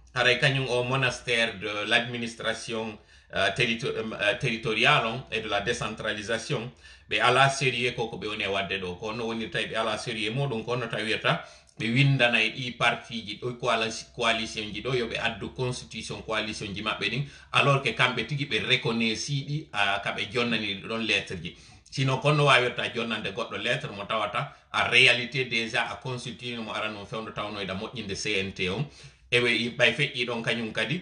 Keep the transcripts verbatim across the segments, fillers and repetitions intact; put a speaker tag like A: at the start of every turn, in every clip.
A: aray kañum o monastère de l'administration euh, territo euh, territoriale on, et de la décentralisation ɓe ala sérieux koko ɓe woni e wadde ɗo ko no woni tawi ɓe ala sérieux muɗum kono tawirta ɓe windana e ɗi parti ji ɗo coalition ji ɗo yoɓe addu constitution coalition ji maɓɓe ɗin alors que kamɓe tigui ɓe reconnaissy ɗi uh, kaɓe jonnani ɗon lettre ji sinon kono wawirta jonnande goɗɗo lettre mo tawata a réalité déjà a constitué mo arano fewdo tawnoyɗa moƴƴinde C N T on ewe ɓay feƴƴi ɗon kañum kadi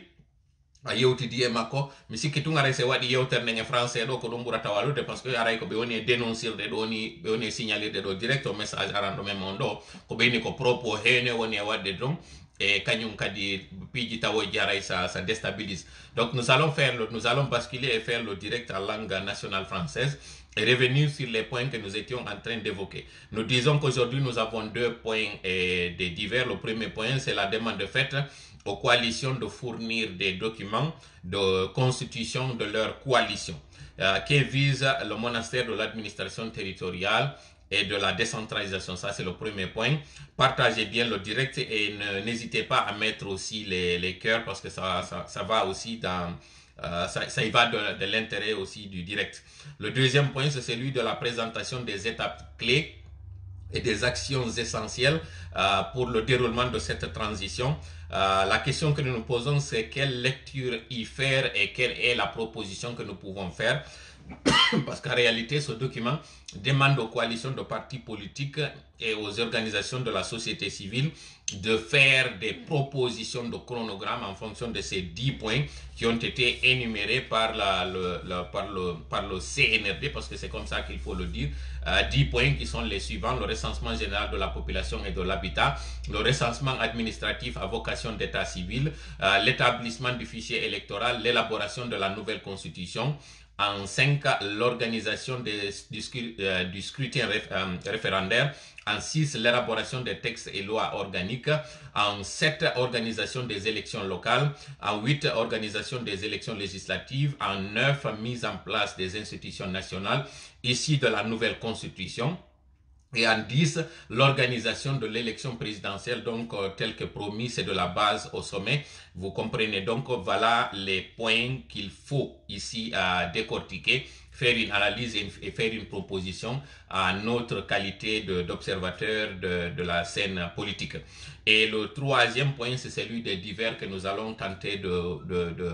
A: a yewtidi e makko mi sikki tun aray se waɗi yewtere nden e français ɗo ko ɗum ɓurata walude par ce que aray ko ɓe woni e dénoncirde ɗo ni ɓe woni e signalirde ɗo direct o message aranɗo men on ɗo ko ɓeyni ko propos heene woni e waɗde ɗon et kañum kadi piiji tawoji aray ça, ça déstabilise. Donc nous allons faire le, nous allons basculer et faire le direct en langue nationale française et revenir sur les points que nous étions en train d'évoquer. Nous disons qu'aujourd'hui nous avons deux points eh, de divers. Le premier point, c'est la demande faite aux coalitions de fournir des documents de constitution de leur coalition, euh, qui vise le monastère de l'administration territoriale et de la décentralisation. Ça, c'est le premier point. Partagez bien le direct et n'hésitez pas à mettre aussi les, les cœurs parce que ça, ça, ça va aussi dans... Euh, ça, ça y va de, de l'intérêt aussi du direct. Le deuxième point, c'est celui de la présentation des étapes clés et des actions essentielles euh, pour le déroulement de cette transition. Euh, la question que nous nous posons, c'est quelle lecture y faire et quelle est la proposition que nous pouvons faire. Parce qu'en réalité, ce document demande aux coalitions de partis politiques et aux organisations de la société civile de faire des propositions de chronogramme en fonction de ces dix points qui ont été énumérés par, la, le, la, par, le, par le C N R D, parce que c'est comme ça qu'il faut le dire. Euh, dix points qui sont les suivants: le recensement général de la population et de l'habitat, le recensement administratif à vocation d'état civil, euh, l'établissement du fichier électoral, l'élaboration de la nouvelle constitution. En cinq, l'organisation du, euh, du scrutin réf, euh, référendaire. En six, l'élaboration des textes et lois organiques. En sept, organisation des élections locales. En huit, organisation des élections législatives. En neuf, mise en place des institutions nationales issues de la nouvelle constitution. Et en dix, l'organisation de l'élection présidentielle, donc euh, tel que promis, c'est de la base au sommet. Vous comprenez donc, voilà les points qu'il faut ici euh, décortiquer, faire une analyse et, et faire une proposition à notre qualité d'observateur de, de, de la scène politique. Et le troisième point, c'est celui des divers que nous allons tenter de... de, de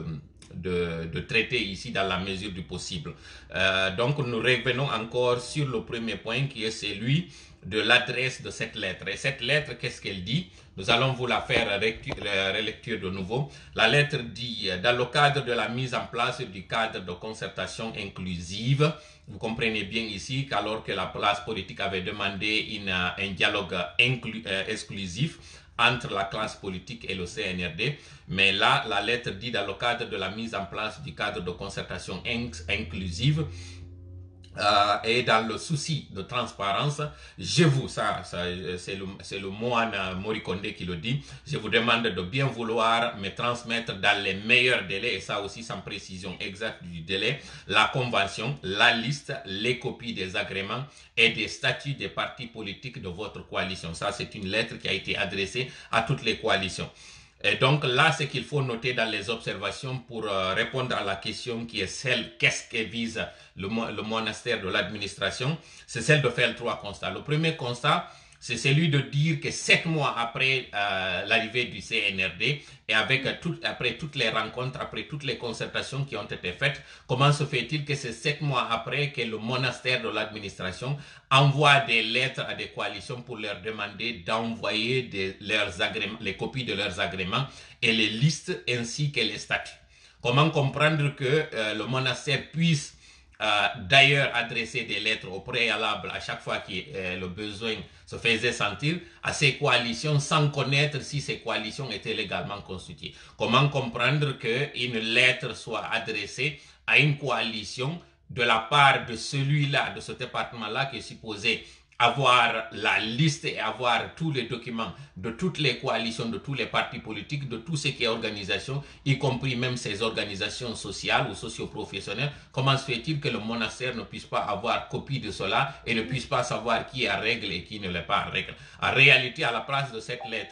A: De, de traiter ici dans la mesure du possible. Euh, donc nous revenons encore sur le premier point qui est celui de l'adresse de cette lettre. Et cette lettre, qu'est-ce qu'elle dit? Nous allons vous la faire relecture de nouveau. La lettre dit, dans le cadre de la mise en place du cadre de concertation inclusive, vous comprenez bien ici qu'alors que la place politique avait demandé une, un dialogue inclu, euh, exclusif entre la classe politique et le C N R D. Mais là, la lettre dit dans le cadre de la mise en place du cadre de concertation inclusive euh, et dans le souci de transparence, je vous, ça, ça c'est le, le moine Morikonde qui le dit, je vous demande de bien vouloir me transmettre dans les meilleurs délais, et ça aussi sans précision exacte du délai, la convention, la liste, les copies des agréments et des statuts des partis politiques de votre coalition. Ça, c'est une lettre qui a été adressée à toutes les coalitions. Et donc là, ce qu'il faut noter dans les observations pour euh, répondre à la question qui est celle, qu'est-ce que vise le, le monastère de l'administration, c'est celle de faire trois constats. Le premier constat, c'est celui de dire que sept mois après euh, l'arrivée du C N R D et avec euh, tout, après toutes les rencontres, après toutes les concertations qui ont été faites, comment se fait-il que c'est sept mois après que le monastère de l'administration envoie des lettres à des coalitions pour leur demander d'envoyer leurs agréments, les copies de leurs agréments et les listes ainsi que les statuts? Comment comprendre que euh, le monastère puisse Euh, d'ailleurs adresser des lettres au préalable à chaque fois que euh, le besoin se faisait sentir à ces coalitions sans connaître si ces coalitions étaient légalement constituées? Comment comprendre qu'une lettre soit adressée à une coalition de la part de celui-là, de ce département-là qui est supposé avoir la liste et avoir tous les documents de toutes les coalitions, de tous les partis politiques, de tout ce qui est organisation, y compris même ces organisations sociales ou socio-professionnelles? Comment se fait-il que le monastère ne puisse pas avoir copie de cela et ne puisse pas savoir qui est en règle et qui ne l'est pas en règle? En réalité, à la place de cette lettre-là,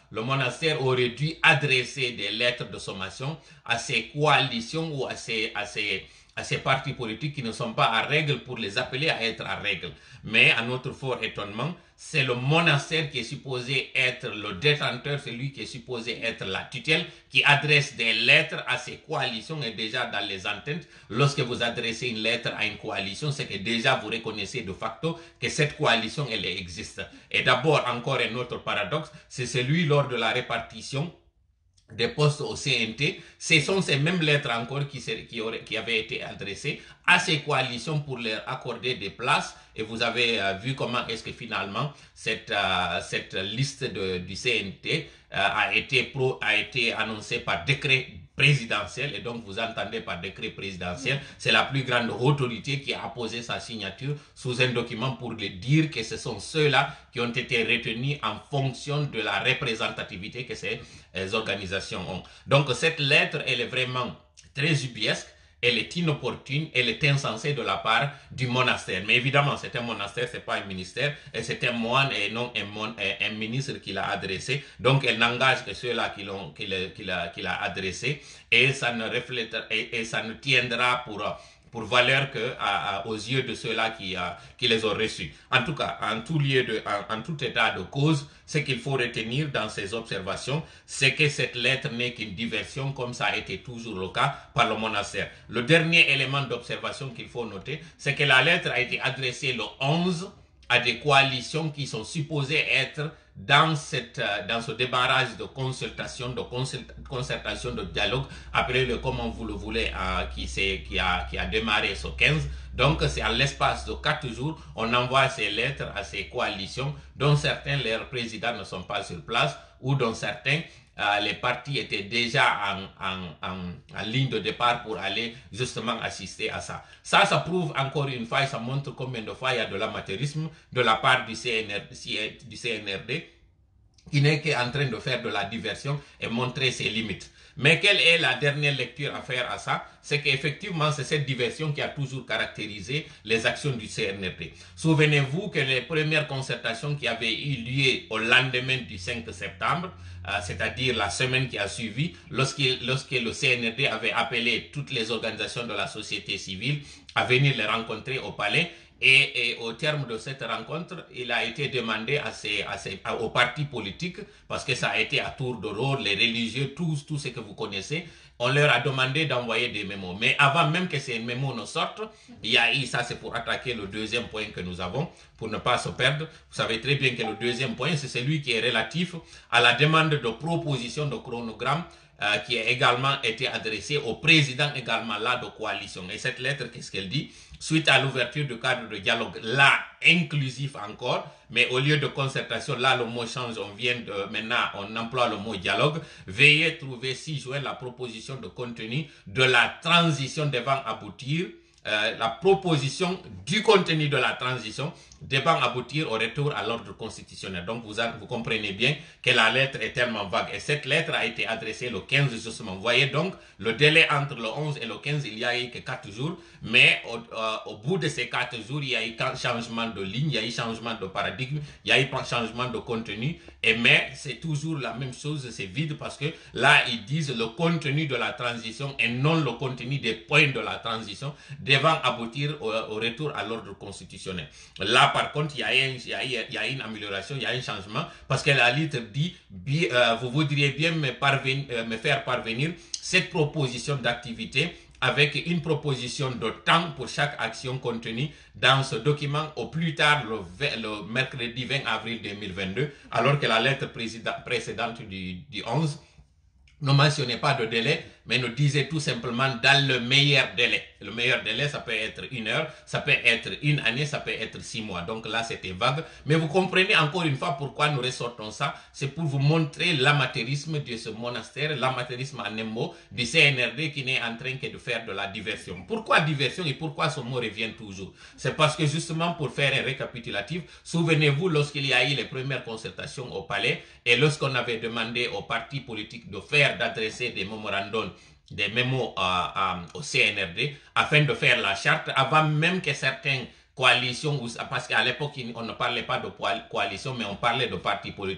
A: le monastère aurait dû adresser des lettres de sommation à ces coalitions ou à ces, à ces, à ces partis politiques qui ne sont pas à règle pour les appeler à être à règle. Mais à notre fort étonnement, c'est le monastère qui est supposé être le détenteur, celui qui est supposé être la tutelle, qui adresse des lettres à ces coalitions. Et déjà dans les ententes, lorsque vous adressez une lettre à une coalition, c'est que déjà vous reconnaissez de facto que cette coalition, elle existe. Et d'abord, encore un autre paradoxe, c'est celui lors de la répartition des postes au C N T, ce sont ces mêmes lettres encore qui, qui, auraient, qui avaient été adressées à ces coalitions pour leur accorder des places. Et vous avez euh, vu comment est-ce que finalement cette, euh, cette liste de, du C N T euh, a, été pro, a été annoncée par décret présidentiel. Et donc vous entendez par décret présidentiel, c'est la plus grande autorité qui a apposé sa signature sous un document pour le dire que ce sont ceux-là qui ont été retenus en fonction de la représentativité que ces euh, organisations ont. Donc cette lettre, elle est vraiment très ubiesque, elle est inopportune, elle est insensée de la part du monastère. Mais évidemment, c'est un monastère, c'est pas un ministère, et c'est un moine et non un, mon, un ministre qui l'a adressé. Donc, elle n'engage que ceux-là qui l'ont, qui l'a, qui l'a, qui l'a adressé, et ça ne reflète, et, et ça ne tiendra pour pour valeur que à, à, aux yeux de ceux-là qui, à, qui les ont reçus. En tout cas, en tout lieu de, en, en tout état de cause, ce qu'il faut retenir dans ces observations, c'est que cette lettre n'est qu'une diversion, comme ça a été toujours le cas par le monastère. Le dernier élément d'observation qu'il faut noter, c'est que la lettre a été adressée le onze à des coalitions qui sont supposées être dans, cette, dans ce débarrage de consultation, de concertation, de dialogue, appelez-le comme vous le voulez, euh, qui, qui, a, qui a démarré ce quinze. Donc, c'est à l'espace de quatre jours, on envoie ces lettres à ces coalitions, dont certains, leurs présidents ne sont pas sur place, ou dont certains, euh, les partis étaient déjà en, en, en, en ligne de départ pour aller justement assister à ça. Ça, ça prouve encore une fois, ça montre combien de fois il y a de l'amateurisme de la part du C N R, du C N R D, qui n'est qu'en train de faire de la diversion et montrer ses limites. Mais quelle est la dernière lecture à faire à ça? C'est qu'effectivement, c'est cette diversion qui a toujours caractérisé les actions du C N R D. Souvenez-vous que les premières concertations qui avaient eu lieu au lendemain du cinq septembre, euh, c'est-à-dire la semaine qui a suivi, lorsque, lorsque le C N R D avait appelé toutes les organisations de la société civile à venir les rencontrer au palais, Et, et au terme de cette rencontre, il a été demandé à ces, à ces, à, aux partis politiques, parce que ça a été à tour de rôle, les religieux, tous, tous ceux que vous connaissez, on leur a demandé d'envoyer des mémos. Mais avant même que ces mémos ne sortent, il y a eu, ça c'est pour attaquer le deuxième point que nous avons, pour ne pas se perdre. Vous savez très bien que le deuxième point, c'est celui qui est relatif à la demande de proposition de chronogramme euh, qui a également été adressée au président également là de coalition. Et cette lettre, qu'est-ce qu'elle dit? Suite à l'ouverture du cadre de dialogue, là, inclusif encore, mais au lieu de concertation, là, le mot change, on vient de, maintenant, on emploie le mot dialogue. Veuillez trouver six juin la proposition de contenu de la transition devant aboutir, euh, la proposition du contenu de la transition devant aboutir au retour à l'ordre constitutionnel. Donc, vous, vous comprenez bien que la lettre est tellement vague. Et cette lettre a été adressée le quinze justement. Vous voyez donc, le délai entre le onze et le quinze, il y a eu que quatre jours. Mais au, euh, au bout de ces quatre jours, il y a eu changement de ligne, il y a eu changement de paradigme, il y a eu changement de contenu. Et mais, c'est toujours la même chose, c'est vide parce que là, ils disent le contenu de la transition et non le contenu des points de la transition devant aboutir au, au retour à l'ordre constitutionnel. Là, par contre, il y, a un, il, y a, il y a une amélioration, il y a un changement, parce que la lettre dit, bien, euh, vous voudriez bien me, parvenir, euh, me faire parvenir cette proposition d'activité avec une proposition de temps pour chaque action contenue dans ce document au plus tard le, le mercredi vingt avril deux mille vingt-deux, alors que la lettre précédente du, du onze ne mentionnait pas de délai, mais nous disait tout simplement dans le meilleur délai. Le meilleur délai, ça peut être une heure, ça peut être une année, ça peut être six mois. Donc là, c'était vague. Mais vous comprenez encore une fois pourquoi nous ressortons ça. C'est pour vous montrer l'amateurisme de ce monastère, l'amateurisme en un mot du C N R D qui n'est en train que de faire de la diversion. Pourquoi diversion et pourquoi ce mot revient toujours? C'est parce que justement, pour faire un récapitulatif, souvenez-vous lorsqu'il y a eu les premières consultations au palais et lorsqu'on avait demandé aux partis politiques de faire, d'adresser des mémorandums, des mémos euh, euh, au C N R D afin de faire la charte avant même que certaines coalitions, parce qu'à l'époque on ne parlait pas de coalition mais on parlait de partis politiques,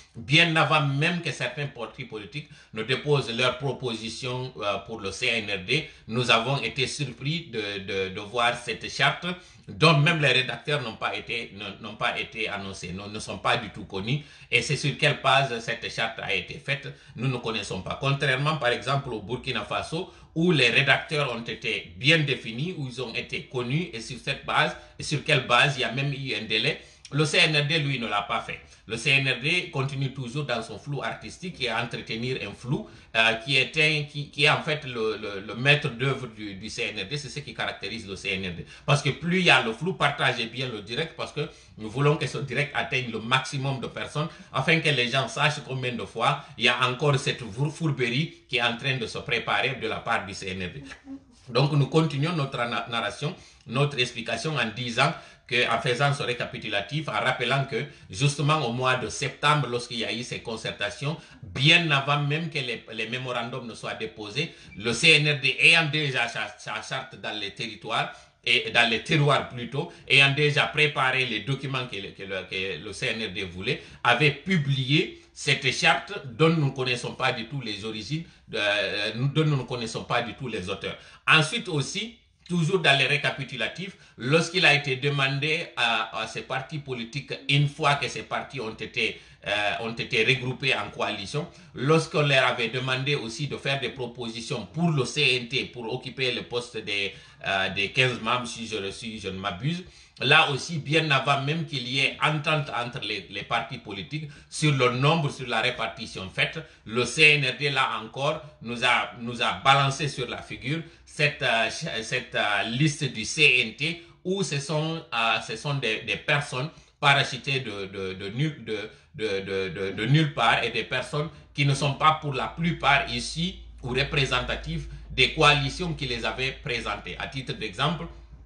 A: bien avant même que certains partis politiques ne déposent leurs propositions euh, pour le C N R D, nous avons été surpris de, de, de voir cette charte dont même les rédacteurs n'ont pas été n'ont pas été annoncés, ne, ne sont pas du tout connus, et c'est sur quelle base cette charte a été faite, nous ne connaissons pas. Contrairement par exemple au Burkina Faso, où les rédacteurs ont été bien définis, où ils ont été connus, et sur cette base, et sur quelle base il y a même eu un délai. Le C N R D, lui, ne l'a pas fait. Le C N R D continue toujours dans son flou artistique et à entretenir un flou euh, qui, est un, qui, qui est en fait le, le, le maître d'œuvre du, du C N R D. C'est ce qui caractérise le C N R D. Parce que plus il y a le flou, partagez bien le direct, parce que nous voulons que ce direct atteigne le maximum de personnes afin que les gens sachent combien de fois il y a encore cette fourberie qui est en train de se préparer de la part du C N R D. Donc nous continuons notre narration, notre explication en disant que, en faisant ce récapitulatif, en rappelant que justement au mois de septembre, lorsqu'il y a eu ces concertations, bien avant même que les, les mémorandums ne soient déposés, le C N R D ayant déjà sa, sa charte dans les territoires, et dans les terroirs plutôt, ayant déjà préparé les documents que le, que le, que le C N R D voulait, avait publié cette charte dont nous ne connaissons pas du tout les origines, euh, dont nous ne connaissons pas du tout les auteurs. Ensuite aussi, toujours dans les récapitulatifs, lorsqu'il a été demandé à, à ces partis politiques, une fois que ces partis ont été, euh, ont été regroupés en coalition, lorsqu'on leur avait demandé aussi de faire des propositions pour le C N T, pour occuper le poste des, euh, des quinze membres, si je, si je ne m'abuse, là aussi, bien avant même qu'il y ait entente entre les, les partis politiques sur le nombre, sur la répartition faite, le C N R D, là encore, nous a, nous a balancé sur la figure cette, euh, cette euh, liste du C N T où ce sont, euh, ce sont des, des personnes parachutées de, de, de, nul, de, de, de, de, de nulle part et des personnes qui ne sont pas pour la plupart ici ou représentatives des coalitions qui les avaient présentées. À titre d'exemple,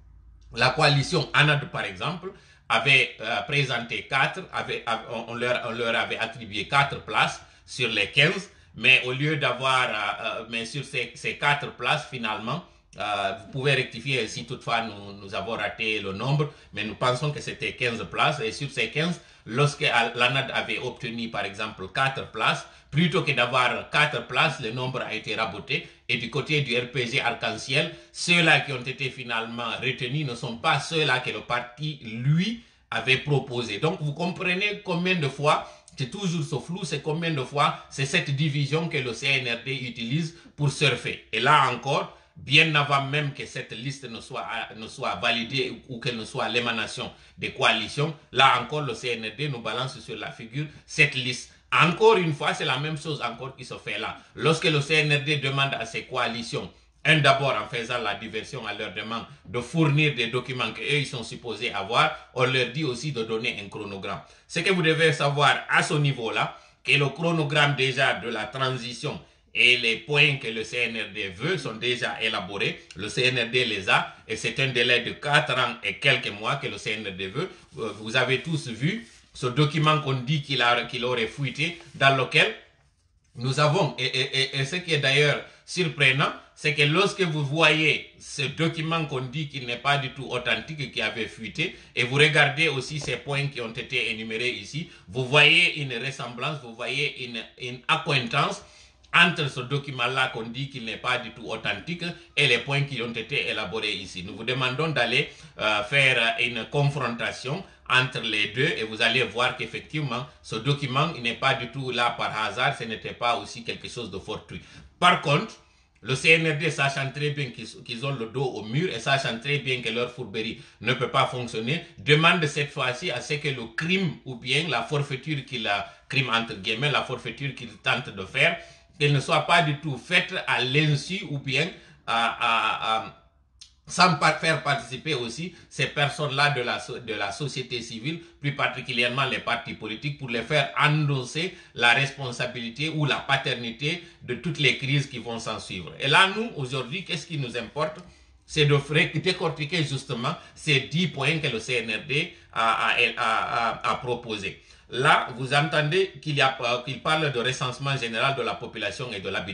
A: la coalition ANAD, par exemple, avait euh, présenté quatre, avait, on, leur, on leur avait attribué quatre places sur les quinze, mais au lieu d'avoir, euh, mais sur ces, ces quatre places, finalement, euh, vous pouvez rectifier si toutefois nous, nous avons raté le nombre, mais nous pensons que c'était quinze places, et sur ces quinze, lorsque l'ANAD avait obtenu, par exemple, quatre places, plutôt que d'avoir quatre places, le nombre a été raboté. Et du côté du R P G Arc-en-Ciel, ceux-là qui ont été finalement retenus ne sont pas ceux-là que le parti, lui, avait proposé. Donc, vous comprenez combien de fois, c'est toujours ce flou, c'est combien de fois, c'est cette division que le C N R D utilise pour surfer. Et là encore, bien avant même que cette liste ne soit, ne soit validée ou qu'elle ne soit l'émanation des coalitions, là encore, le C N R D nous balance sur la figure cette liste. Encore une fois, c'est la même chose encore qui se fait là. Lorsque le C N R D demande à ses coalitions, un d'abord en faisant la diversion à leur demande de fournir des documents qu'eux ils sont supposés avoir, on leur dit aussi de donner un chronogramme. Ce que vous devez savoir à ce niveau-là, que le chronogramme déjà de la transition et les points que le C N R D veut sont déjà élaborés. Le C N R D les a et c'est un délai de quatre ans et quelques mois que le C N R D veut. Vous avez tous vu ce document qu'on dit qu'il qu'il aurait fuité, dans lequel nous avons, et, et, et ce qui est d'ailleurs surprenant, c'est que lorsque vous voyez ce document qu'on dit qu'il n'est pas du tout authentique, qui avait fuité, et vous regardez aussi ces points qui ont été énumérés ici, vous voyez une ressemblance, vous voyez une, une accointance entre ce document-là qu'on dit qu'il n'est pas du tout authentique et les points qui ont été élaborés ici. Nous vous demandons d'aller euh, faire une confrontation entre les deux et vous allez voir qu'effectivement, ce document n'est pas du tout là par hasard, ce n'était pas aussi quelque chose de fortuit. Par contre, le C N R D, sachant très bien qu'ils qu'ils ont le dos au mur et sachant très bien que leur fourberie ne peut pas fonctionner, demande cette fois-ci à ce que le crime ou bien la forfaiture qu'il a, crime entre guillemets, la forfaiture qu'il tente de faire, qu'elle ne soit pas du tout faite à l'insu ou bien à, à, à, sans faire participer aussi ces personnes-là de la, de la société civile, plus particulièrement les partis politiques, pour les faire endosser la responsabilité ou la paternité de toutes les crises qui vont s'en suivre. Et là, nous, aujourd'hui, qu'est-ce qui nous importe? C'est de décortiquer justement ces dix points que le C N R D a, a, a, a, a proposés. Là, vous entendez qu'il qu'il parle de recensement général de la population et de l'habitat.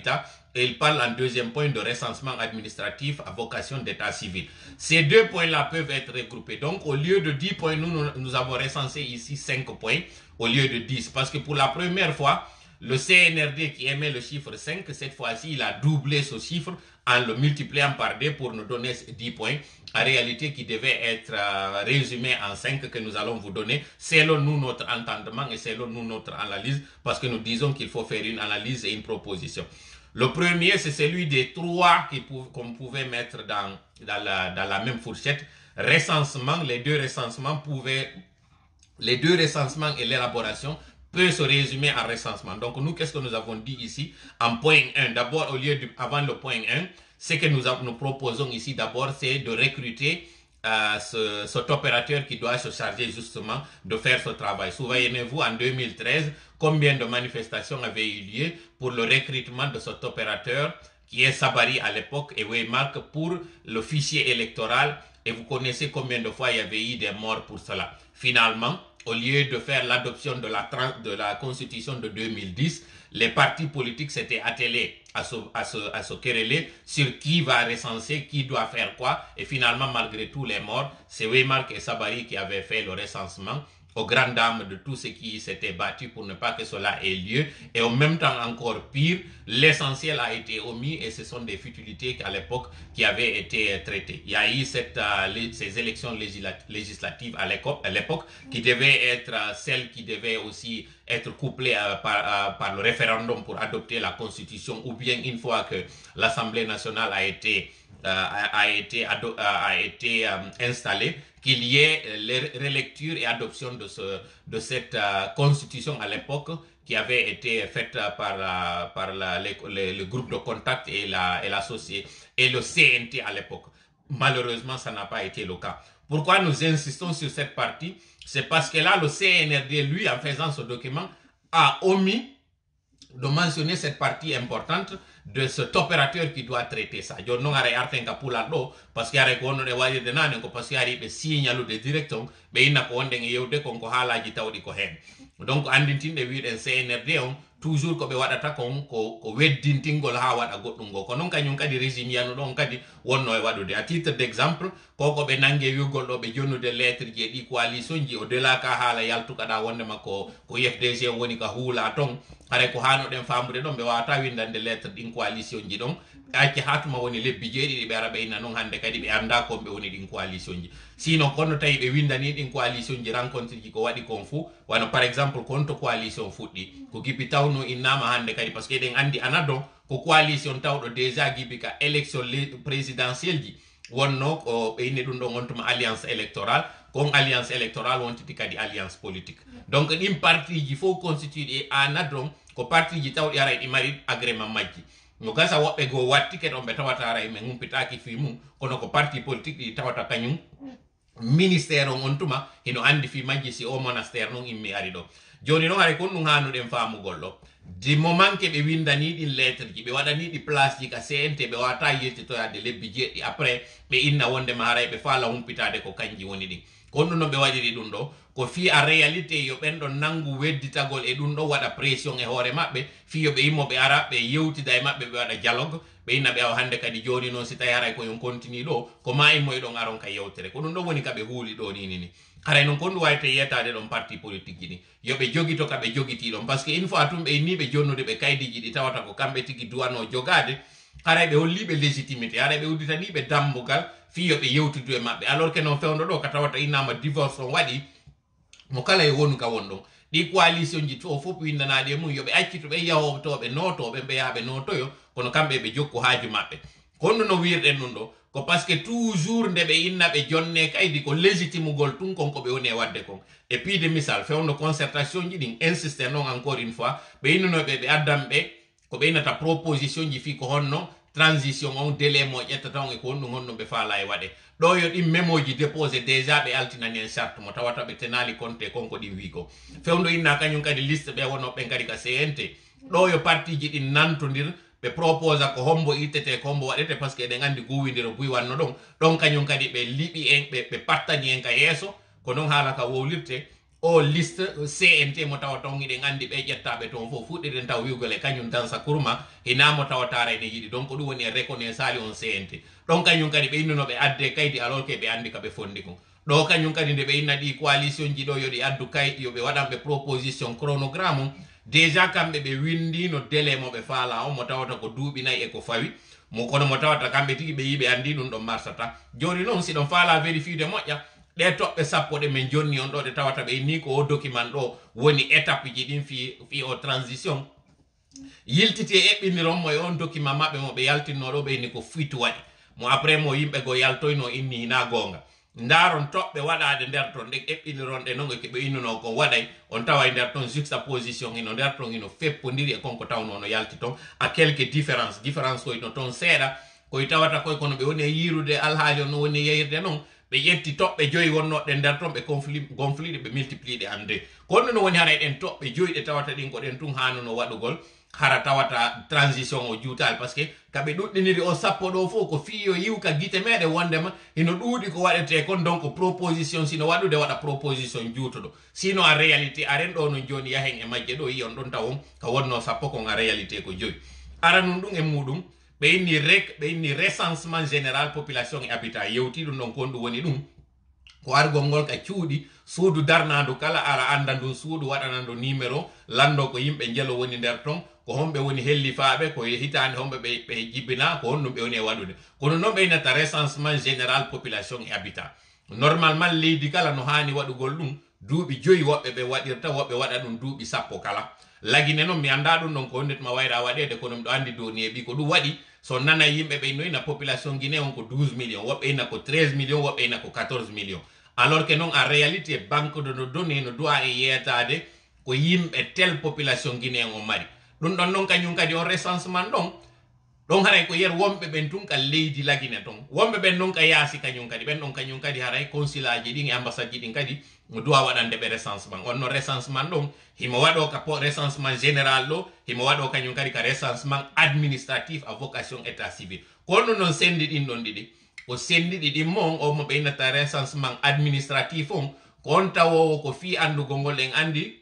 A: et il parle en deuxième point de recensement administratif à vocation d'état civil. Ces deux points-là peuvent être regroupés. Donc, au lieu de dix points, nous, nous, nous avons recensé ici cinq points au lieu de dix. Parce que pour la première fois, le C N R D qui émet le chiffre cinq, cette fois-ci, il a doublé ce chiffre en le multipliant par deux pour nous donner dix points. En réalité, qui devait être euh, résumé en cinq que nous allons vous donner selon nous notre entendement et selon nous notre analyse, parce que nous disons qu'il faut faire une analyse et une proposition. Le premier, c'est celui des trois qu'on pouvait mettre dans, dans, la, dans la même fourchette. Recensement, les deux recensements pouvaient, les deux recensements et l'élaboration peut se résumer en recensement. Donc nous, qu'est-ce que nous avons dit ici en point un? D'abord, au lieu de, avant le point un, ce que nous, nous proposons ici d'abord, c'est de recruter euh, ce, cet opérateur qui doit se charger justement de faire ce travail. Souvenez-vous, en deux mille treize, combien de manifestations avaient eu lieu pour le recrutement de cet opérateur qui est Sabari à l'époque et Waymark pour le fichier électoral, et vous connaissez combien de fois il y avait eu des morts pour cela. Finalement, au lieu de faire l'adoption de la, de la constitution de deux mille dix, les partis politiques s'étaient attelés à se, à, se, à se quereller sur qui va recenser, qui doit faire quoi. Et finalement, malgré tous les morts, c'est Waymark et Sabari qui avaient fait le recensement aux grandes dames de tous ceux qui s'étaient battus pour ne pas que cela ait lieu. Et en même temps, encore pire, l'essentiel a été omis et ce sont des futilités qu'à l'époque qui avaient été traitées. Il y a eu cette, euh, ces élections législatives à l'époque qui devaient être euh, celles qui devaient aussi être couplées euh, par, euh, par le référendum pour adopter la constitution, ou bien une fois que l'Assemblée nationale a été, euh, a, a été, ado, a été euh, installée, qu'il y ait les relecture et adoption de, ce, de cette euh, constitution à l'époque qui avait été faite par, euh, par la, les, les, le groupe de contact et la, et la société et le C N T à l'époque. Malheureusement, ça n'a pas été le cas. Pourquoi nous insistons sur cette partie? C'est parce que là, le C N R D, lui, en faisant ce document, a omis de mentionner cette partie importante de cet opérateur qui doit traiter ça. Je non arrête artenka pour la do parce que arrête qu'on ne voit de nane ko parce que arrête signal de direction be ina ko onde yewde kon ko halaji tawdi ko hen. Donc andintinde wi den C N R D on toujours ko be wadata kon ko ko weddintingol ha wada goddum go ko non kanyum kadi régime yanu don kadi wonno e wadude. À titre d'exemple, koko be nangue yugol do be jonnude lettre je di coalition ji o de la ka hala yaltu kada wonde makko ko F D G woni ka hula ton are ko hano den famude don be wata windande lettre din coalition ji don acci hatuma woni lebbi jeedi be arabe ina non hande kadi be anda ko be woni din coalition ji. Sino kono tay be windani din coalition ji rencontre ji ko wadi kon fu wana par exemple konto coalition fuddi ko gibi tawno innama hande kadi parce que den andi anado ko coalition tawdo déjà gibi ka élection présidentielle ji wonno ko be ine dum do gontuma alliance électorale kon alliance électorale wontiti kadi alliance politique. Donc dim parti ji faut constituer anadon ko parti ji tawdi ara di mari agrément majji no gasa wobbe go watti ke don be tawata ara me ngumpitaki fi mum kono ko parti politique di tawata kanyum ministère on tuma hino andi fi majji si o monastère non immi ari do joni non ari kon hanu den faamu gollo di moment ke be windani di lettre ji be wadani di place ji ka C N T be wata yeti to ade lebbi jeedi après be inna wonde maray be fala humpitade ko kanji woni di kono no be wadiri dum do ko fi a réalité yo bendo nangu wedditagol e dum do wada pression e hoore mabbe fi yo be immo be ara be yewtida e mabbe be wada dialogue be inna be hande kadi joni non si tay ara ko yon continue do ko ma immo e don aron ka yewtere ko dum do woni ka be huuli do ni ni haray non kon wayte yetade don parti politique ni yo be jogito ka be jogiti don parce que une fois tum be ni be jonnude be kaydiji di tawata ko kambe tigi duwano jogade haray be hollibe légitimité haray be uditani be dambugal fi yo be yewtudu e mabbe alors que non fewndo do ka tawata inama divorce on wadi mo kala e wonu ka wondo di coalition ji to fop windanade mum yo be accito be yawo to be noto be be yabe noto yo kono kambe be jokko haaju mabbe kono no wirden non do ko parce que toujours nde be inna be jonne kaydi ko légitime gol tun kon ko be woni wadde kon et puis de misal fewndo concertation ji din insister non encore une fois be inno be be addambe ko be inata proposition ji fi ko honno transition on délai mo ƴettata on e ko honɗum honɗum ɓe faala e waɗe ɗo yo ɗin memoji déposé déjà ɓe altinani en charte mo tawata ɓe tenali compte konko ɗin wi ko fewndo inna kañum kadi liste ɓe wonoɓe kadi ka C N T ɗo yo parti ji ɗin nantodir ɓe propose ko hombo ittete ko hombo waɗete par ce que eɗen andi guwidiro buy wanno ɗon ɗon kañum kadi ɓe liɓi en ɓe ɓe pattani en ka yeeso ko noon haala ka wowlirte o liste C N T mo tawa ton iɗen andi ɓe ƴettaɓe toon fof fuɗɗiɗen taw wiwgole kañum dansa kurma hinamo tawa tara ene yiɗi donc ɗum woni e reconnaissali on C N T ɗon kañum kadi ɓe innunoɓe adde kaydi alors que ɓe andi kaɓe fondi kon ɗo kañum kadi nde ɓe inna ɗi coalition ji ɗo yoɗi addu kayɗi yoɓe waɗanɓe proposition chronogramme déjà kamɓe ɓe windino délai moɓe faala o mo tawata ko duuɓi nayyi e ko fawi mo kono mo tawata kamɓe tigi ɓe yiɓe andi ɗum ɗon marsata joni noon siɗon faala vérifiede moƴƴa ɗe toɓɓe sappo ɗe min jonni on ɗo ɗe tawata ɓe ni ko o document ɗo woni étape ji ɗin fi fi o transition yiltiti e eɓɓiniron mo e on document maɓɓe mo ɓe yaltinno ɗo ɓeyni ko fuite waɗi mo après mo yimɓe go yaltoyno inni hina gonga ndaron toɓɓe waɗade nder ton ɗe eɓɓiniron ɗe noon e ɓe innuno ko waɗay on tawa e nder ton juxtaposition hino nder ton hino feppodiri e konko tawno no yalti ton a quelque différence différence koyno ton seeɗa koye tawata koye kono ɓe woni e yirude alhaali on no woni yeyirde noon ɓe ƴetti toɓɓe joyi wonnoɗe nder ton ɓe gonfliɗe ɓe multiplie ɗe ande kono no woni hara ɗen toɓɓe joyi ɗe tawata ɗin ko ɗen tun hanuno waɗugol hara tawata transition o juutal par ce que kaɓe ɗuɗɗiniri o sappo ɗo fof ko fiyo yiwka guite meɗe wondema hino ɗuuɗi ko waɗete kon donc proposition sino waɗude waɗa proposition juutoɗo sino a réalité aren ɗo no joni yahen e majje ɗo yi on ɗon tawon ka wonno sappo kon a réalité ko joyi ara num ɗum e muɗum ɓe inni rek ɓe inni recensement général population e habitat yewti ɗum ɗon kon ɗum woni ɗum ko argol ngol ka cuuɗi suudu darnadu kala ara anda ndun suudu waɗanando numéro lando ko yimɓe jelo woni nder ton ko homɓe woni hellifaɓe ko hitande homɓe ɓe ɓe jibbina ko honɗum ɓe woni e waɗude kono noon ɓe innata recensement général population et habitat normalement leydi kala no hani waɗugol ɗum duuɓi joyi woɓɓe ɓe waɗirta woɓɓe waɗa ɗum duuɓi sappo kala lagine noon mi anda ɗum ɗon ko hondetma wayra waɗede kono miɗo andi doni e ɓi ko ɗum waɗi so nana yimɓe ɓe no ina population guiné on ko douze millions woɓɓe ina ko treize millions woɓɓe ina ko quatorze millions alors que non en réalité banque de données no doit e yeytade ko yimɓe tel population guiné on mari ɗum ɗon noon kañum kadi on recensement ɗon ɗon haray ko yer wonɓe ɓen tun ka leydi lagine ton wonɓe ɓen noon ka yaasi kañum kadi ɓen ɗon kañum kadi haray consulat ji ɗin e ambassade ji ɗin kadi mo duwa waɗande ɓe recensement on no recensement ɗon himo waɗo ka recensement général ɗo himo waɗo kañum kadi ka recensement administratif à vocation état civil kono noon sendi ɗin ɗon ɗiɗi ko sendiɗi ɗin mon o mo ɓe innata recensement administratif on ko on tawowo ko fi andugol ngol en andi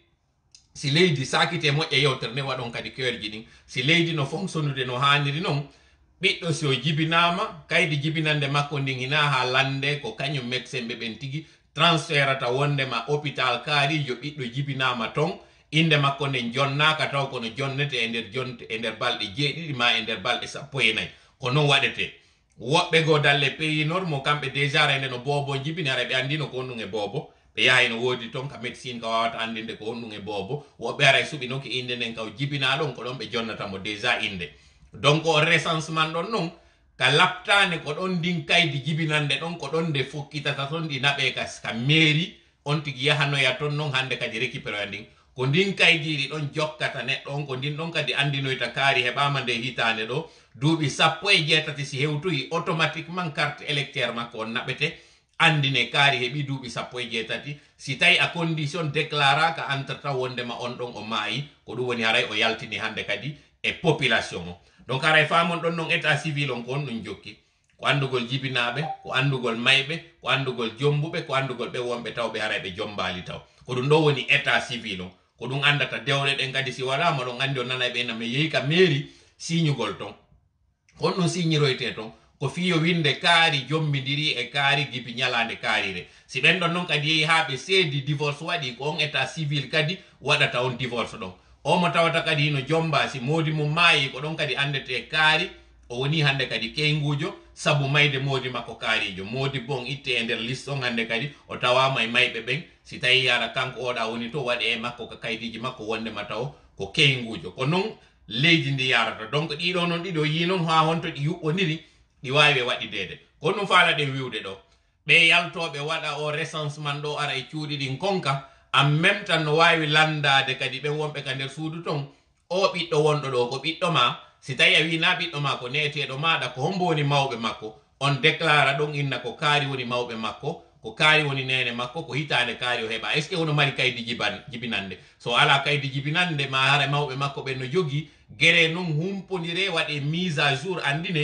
A: si leydi sakite moƴƴa yewtere nde waɗon kadi kewerji ɗin si leydi no fonctionnude no haniri noon ɓiɗɗo si o jibinama kaydi jibinande makko ndin hina ha lande ko kañum médecin ɓe ɓen tigui transférata wondema hôpital kaarijo ɓiɗɗo jibinama ton inde makko nde jonnaka taw kono jonnete e nder jonte e nder balɗe jeeɗiɗi ma e nder balɗe sappo e nayyi ko noon waɗete woɓɓe go dalle pays nord mo kamɓe déjà rende no boobo jibini ara ɓe andino ko honɗum e boobo ɓe yahay no woodi toon ka médecine ka wawata andinde ko honɗum e boobo woɓɓe ara suuɓi noon ko inde nden kaw jibina ɗon ko ɗon ɓe jonnatamo déjà inde donc o recensement ɗon noon ka laptane ko ɗon ndin kaydi jibinande ɗon ko ɗon nde fokkitata toon ɗi naɓe ka ka mairie on tigui yahanoya toon noon hande kadi récupéroya ndin ko ndin kaydiɗi ɗon jokkata neɗɗo on ko ndin ɗon kadi andinoyta kaari heɓama nde hitande ɗo duuɓi sappo e jeetati si hewtoyi automatiquement carte électeur makko on naɓete andine kaari heɓi duuɓi sappo e jeetati si tawi a condition déclara ka entreta wondema on ɗon o maayi ko ɗum woni haray o yaltini hande kadi e population o donc haray famon ɗon noon état civil on ko on ɗum jokki ko andugol jibinaɓe ko andugol mayɓe ko andugol jombuɓe ko andugol ɓe wonɓe tawɓe haray ɓe jombali taw ko ɗum ɗo woni état civil on ko ɗum andata dewle ɗen kadi si waɗama ɗon andi o nana ɓe nami yeehi ka mairie signugol ton honɗum signiroyte ton ko fiyo winde kaari jombidiri e kaari gibi ñalande kaarire si ɓen ɗon noon kadi yeehi ha ɓe seedi divorce waɗi ko on état civil kadi waɗata on divorce ɗon omo tawata kadi hino jomba si moodi mum maayi ko ɗon kadi andete kaari o woni hande kadi keygujo saabu mayde moodi makko kaarijo moodi bon itte e nder liste on hande kadi o tawama e mayɓe ɓen si tawi yara kanko oɗa woni to waɗe e makko ka kaydiji makko wondema taw ko keygujo ko noon leydi ndi yarata donc ɗiɗo noon ɗiɗo yi noon ha honto ɗi yuɓɓodiri ɗi wawi waɗidede ko ɗum faala ɗen wiwde ɗo ɓe yaltoɓe waɗa o recensement ɗo ara e cuuɗi ɗin konka en même temps no wawi landade kadi ɓen wonɓe ka nder suudu ton o ɓiɗɗo wonɗo ɗo ko ɓiɗɗo ma si tawi a wina ɓiɗɗo ma ko neteɗo maɗa ko hombo woni mawɓe makko on déclara ɗon inna ko kaari woni mawɓe makko ko kaari woni nene makko ko hitande kaari o heɓa est ce que wono mari kaydi jiban jibinande so ala kaydi jibinande ma hara mawɓe makko ɓen no jogui guere noon humpodire waɗe mise à jour andine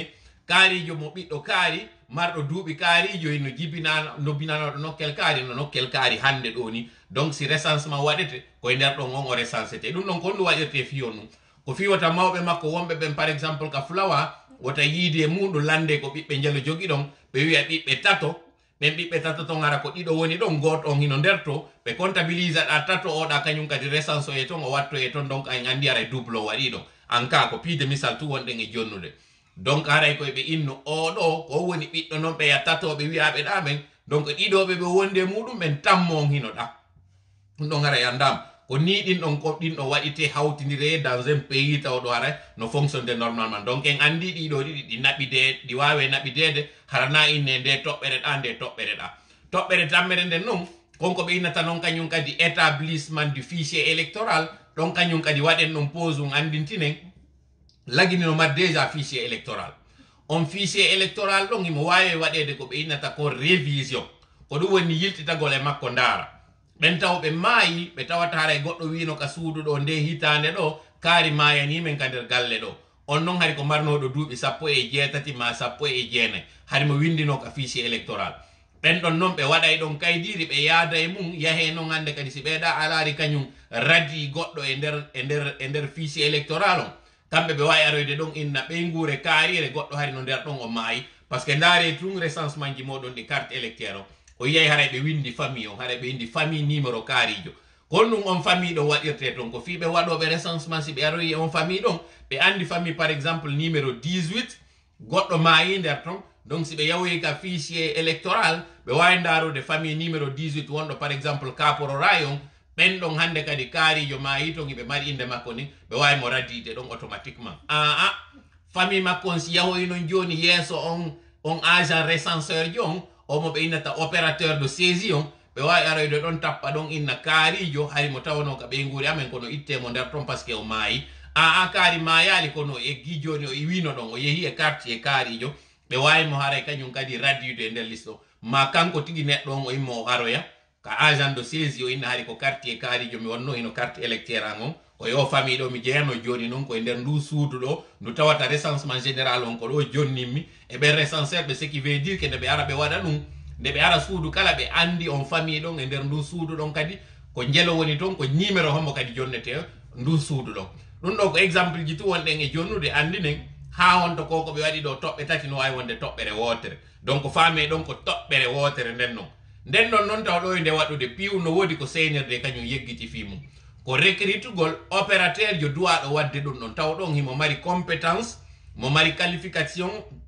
A: kaarijo mo ɓiɗɗo kaari marɗo duuɓi kaarijo no jibina no binanoɗo nokkel kaari no nokkel kaari hande ɗo ni donc si recensement waɗete koye nder ɗon on o recensete ɗum ɗon ko ɗum waɗirte fiyon ɗum ko fiwata mawɓe makko wonɓe ɓen par exemple ka fulawa wota yiidi e muɗum lande ko ɓiɓɓe jelo jogi ɗon ɓe wiya ɓiɓɓe tato ɓen ɓiɓɓe tato ton ara ko ɗiɗo woni ɗon goto on hino nder to ɓe comptabilise ɗa tato oɗa kañum kadi recence o e ton o watto e ton donc en andi ara e double o waɗi ɗon en cas ko piide misal tu wonɗen e jonnude donc haray koye ɓe inno oɗo ko woni ɓiɗɗo noon ɓe ya tatoɓe wiyaɓe ɗa men donc ɗiɗoɓe ɓe wonde muɗum ɓen tammo on hino ɗa ɗum ɗon ara yandam ko ni ɗin ɗon ko ɗin ɗo waɗite hawtidire dans un pays tawɗo ara no fonctionne normalement donc en andi ɗiɗo ɗiɗi ɗi naɓide ɗi wawe naɓidede harana inne nde toɓɓere ɗa nde toɓɓere ɗa toɓɓere tammere nden noon konko ɓe innata noon kañum kadi établissement du fichier électoral ɗon kañum kadi waɗen ɗon pose um andintinen laginino mat déjà fichier électoral on fichier électoral ɗon imo wawi waɗede ko ɓe innata ko révision ko ɗum woni yiltitagol e makko ndaara ɓen taw ɓe maayi ɓe tawata haray goɗɗo wino ka suudu ɗo nde hitande ɗo kaari mayanimen ka nder galle ɗo on noon hari ko marnoɗo duuɓi sappo e jeetati ma sappo e jeenayi hari mo windino ka fichier électoral ɓen ɗon noon ɓe waɗay ɗon kaydiri ɓe yaada e mum yahe noon hande kadi si ɓeeɗa alaari kañum radi goɗɗo e nder e nder e nder fichier électoral on kamɓe ɓe wawi aroyde ɗon inna ɓeygure kaarire goɗɗo hari no nder ɗon o maayi par ce que ndaare tun recensement ji moɗon ɗi carte électeur o o yiyay haray ɓe windi famille on haray ɓe windi famille numéro kaarijo kon ɗum on famille ɗon waɗirte toon ko fiɓe waɗoɓe recensement si ɓe aroyi on famille ɗon ɓe andi famille par exemple numéro dix-huit goɗɗo maayi nder ton donc si ɓe yawoyi ka fichier électoral ɓe wawi ndarude famille numéro dix-huit wonɗo par exemple kaporo rayon ɓen ɗon hande kadi kaarijo maayi ton hiɓe mari inde makko ni ɓe wawi mo radide ɗon automatiquement aa famille makko on si yahoyi noon joni yeeso on on agent recenseur jo on omo ɓe innata opérateur de saisie on ɓe wawi aroyde ɗon tappa ɗon inna kaarijo hay mo tawano ka ɓeyguri amen kono ittemo nder ton par ce que o maayi aa kaari mayali kono eggi joni o wino ɗon o yeehi e quartier kaarijo ɓe wawi mo haray kañum kadi raddude e nder liste o ma kanko tigi neɗɗo on o immo o aroya ka agent de saisie o inna hari ko quartier kaarijo mi wonno hino carte électeur an on o yo famille ɗo mi jeeyano joni noon koye nder ndu suudu ɗo ndu tawata recensement général on ko ɗo jonnimmi e ɓe recenseur ɓe ce qui veut dire que nde ɓe ara ɓe waɗa ɗum nde ɓe ara suudu kala ɓe andi on famille ɗon e nder ndu suudu ɗon kadi ko jelo woni toon ko numéro hombo kadi jonnete ndu suudu ɗon ɗum ɗo ko exemple ji tu wonɗen e jonnude andinen ha honto ko ko ɓe waɗi ɗo toɓɓe tati no wawi wonde toɓɓere wotere donc faame ɗon ko toɓɓere wotere nden noon nden ɗon noon taw ɗo nde waɗude piiw no woodi ko seynirde kañum yeggiti fi mum ko recritugol opérateur jo duwaɗo wadde ɗum ɗon taw ɗon himo mari compétence mo mari qualification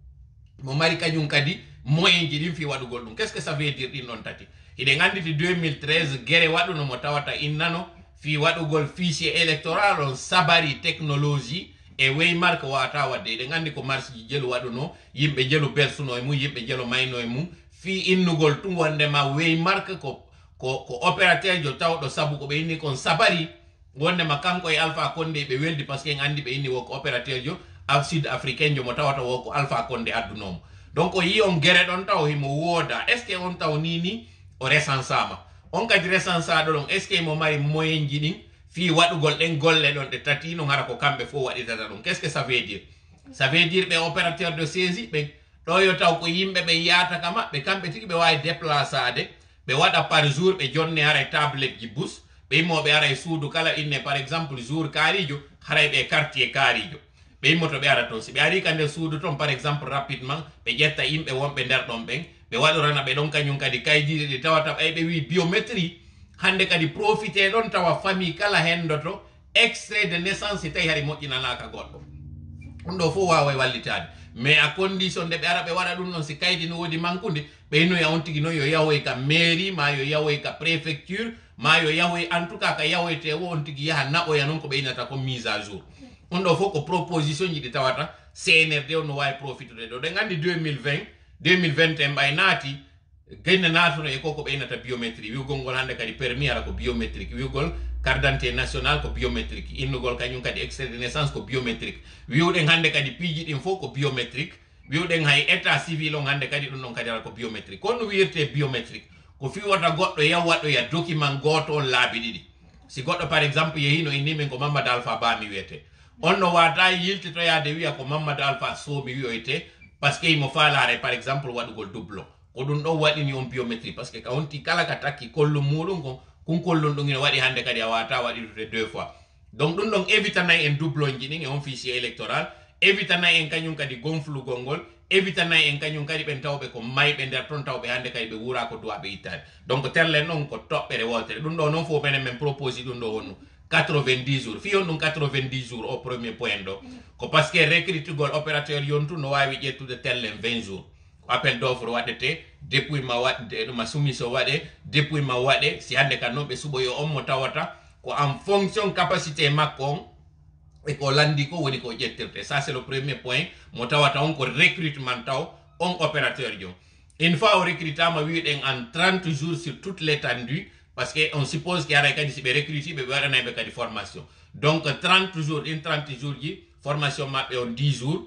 A: mo mari kañum kadi moyen ji ɗin fi waɗugol ɗum qu'est ce que ça veut dire ɗin ɗon tati hiɗen anditi deux mille treize guere waɗuno mo tawata innano fi waɗugol fichier électoral on sabari technologie e waymark wawata wadde eɗen andi ko marche ji jelu waɗuno yimɓe jelu belsuno e mum yimɓe jelu mayno e mum fi innugol tum wondema waymark ko ko ko opérateur jo tawɗo saabu ko ɓe inni kon sabari wondema kanko e Alpha Condé ɓe weldi par ce que en andi ɓe inni woko opérateur jo sud africain jo mo tawata woko Alpha Condé addunomo donc o yi on guere ɗon taw himo wooda est ce que on taw nini o recensama on kadi recensaɗo ɗon est ce que mo mari moyen ji ɗin fi waɗugol ɗen golle ɗon ɗe tati no gara ko kamɓe fof waɗitata ɗum qu'est ce que ça veut dire ça veut dire ɓe opérateur de saisie ɓe ɗo yo taw ko yimɓe ɓe yiyata ka maɓɓe kamɓe tigi ɓe wawi déplaçade ɓe waɗa par jour ɓe jonne hara tablette ji bus ɓe yimmoɓe ara e suudu kala inne par exemple jour kaarijo haray ɓe quartier kaarijo ɓe yimmoto ɓe ara toon si ɓe ari ka nder suudu toon par exemple rapidement ɓe ƴetta yimɓe wonɓe nder ɗon ɓen ɓe waɗorana ɓe ɗon kañum kadi kaydiɗi ɗi tawata ɓay ɓe wi biométrie hande kadi profité ɗon tawa famille kala hendoto extrait de naissance si tawi hari moƴƴinanaka goɗɗo ɗum ɗo fof wawa wallitade mais à condition nde ɓe ara ɓe waɗa ɗum ɗon si kaydi no woodi manqude ɓe innoya on tigui noon yo yahoy ka mairie ma yo yahoy ka préfecture ma yo yahoy en tout cas ka yahoyte wo on tigui yaha naɓoya noon ko ɓe innata comme mise à jour ɗum ɗo fof ko proposition ji ɗi tawata C N R D o no wawi profitude ɗo ɗen andi deux mille vingt deux mille vingt et un ɓay naati genne naatuno e koko ɓe innata biométrie wiwgol ngol hande kadi permis ara ko biométrique wiwgol carte d'identité national ko biométrique innugol kañum kadi extrait de naissance ko biométrique wiwɗen hande kadi piiji ɗin fof ko biométrique wiwɗen hay état civil on hande kadi ɗum ɗon kadi ara ko biométrique kono wiyete biométrique ko fiwata goɗɗo yaw waɗoya document goto on laabi ɗiɗi si goɗɗo par exemple yehino inni min ko Mamadou Alpha Ba mi wiyete on no wata yiltitoyade wiya ko Mamadou Alpha Sow mi wiyoyte parce que imo falare par exemple waɗugol doublon ko ɗum ɗon waɗini on biométrie parce que ka wonti kala ka takki kollum muɗum kon kun kollum ɗum ina waɗi hande kadi a wata waɗirude deux fois donc ɗum ɗon évitanayi en doublon ji ɗin e on fichier électoral évitanayi en kañum kadi gonflugol ngol évitanayi en kañum kadi ɓen tawɓe ko mayɓe nder toon tawɓe hande kadi ɓe wura ko duwaɓe ittade donc terlen ɗon ko toɓɓere woltere ɗum ɗo noon fof menen men proposi ɗum ɗo honno quatre-vingt-dix jours fi on ɗum quatre-vingt-dix jours au premier point ɗo ko par ce que recrutugol opérateur yontu no wawi ƴettude tellen vingt jours ko appel d'offre waɗete dépouillement waɗe ɗuma soumission waɗe dépouillement waɗe si hande kan noon ɓe suɓoyo on mo tawata ko en fonction capacité makko on e ko landi ko woni ko ƴettirte ça c'est le premier point mo tawata on ko recrutement taw on opérateur jom une fois o recrutama wiɗen en trente jours sur toute l'étendue parce que on suppose qu'il y a kadi si ɓe recruti ɓe waɗanayɓe kadi formation donc trente jours in trente jours ji formation maɓɓe on dix jours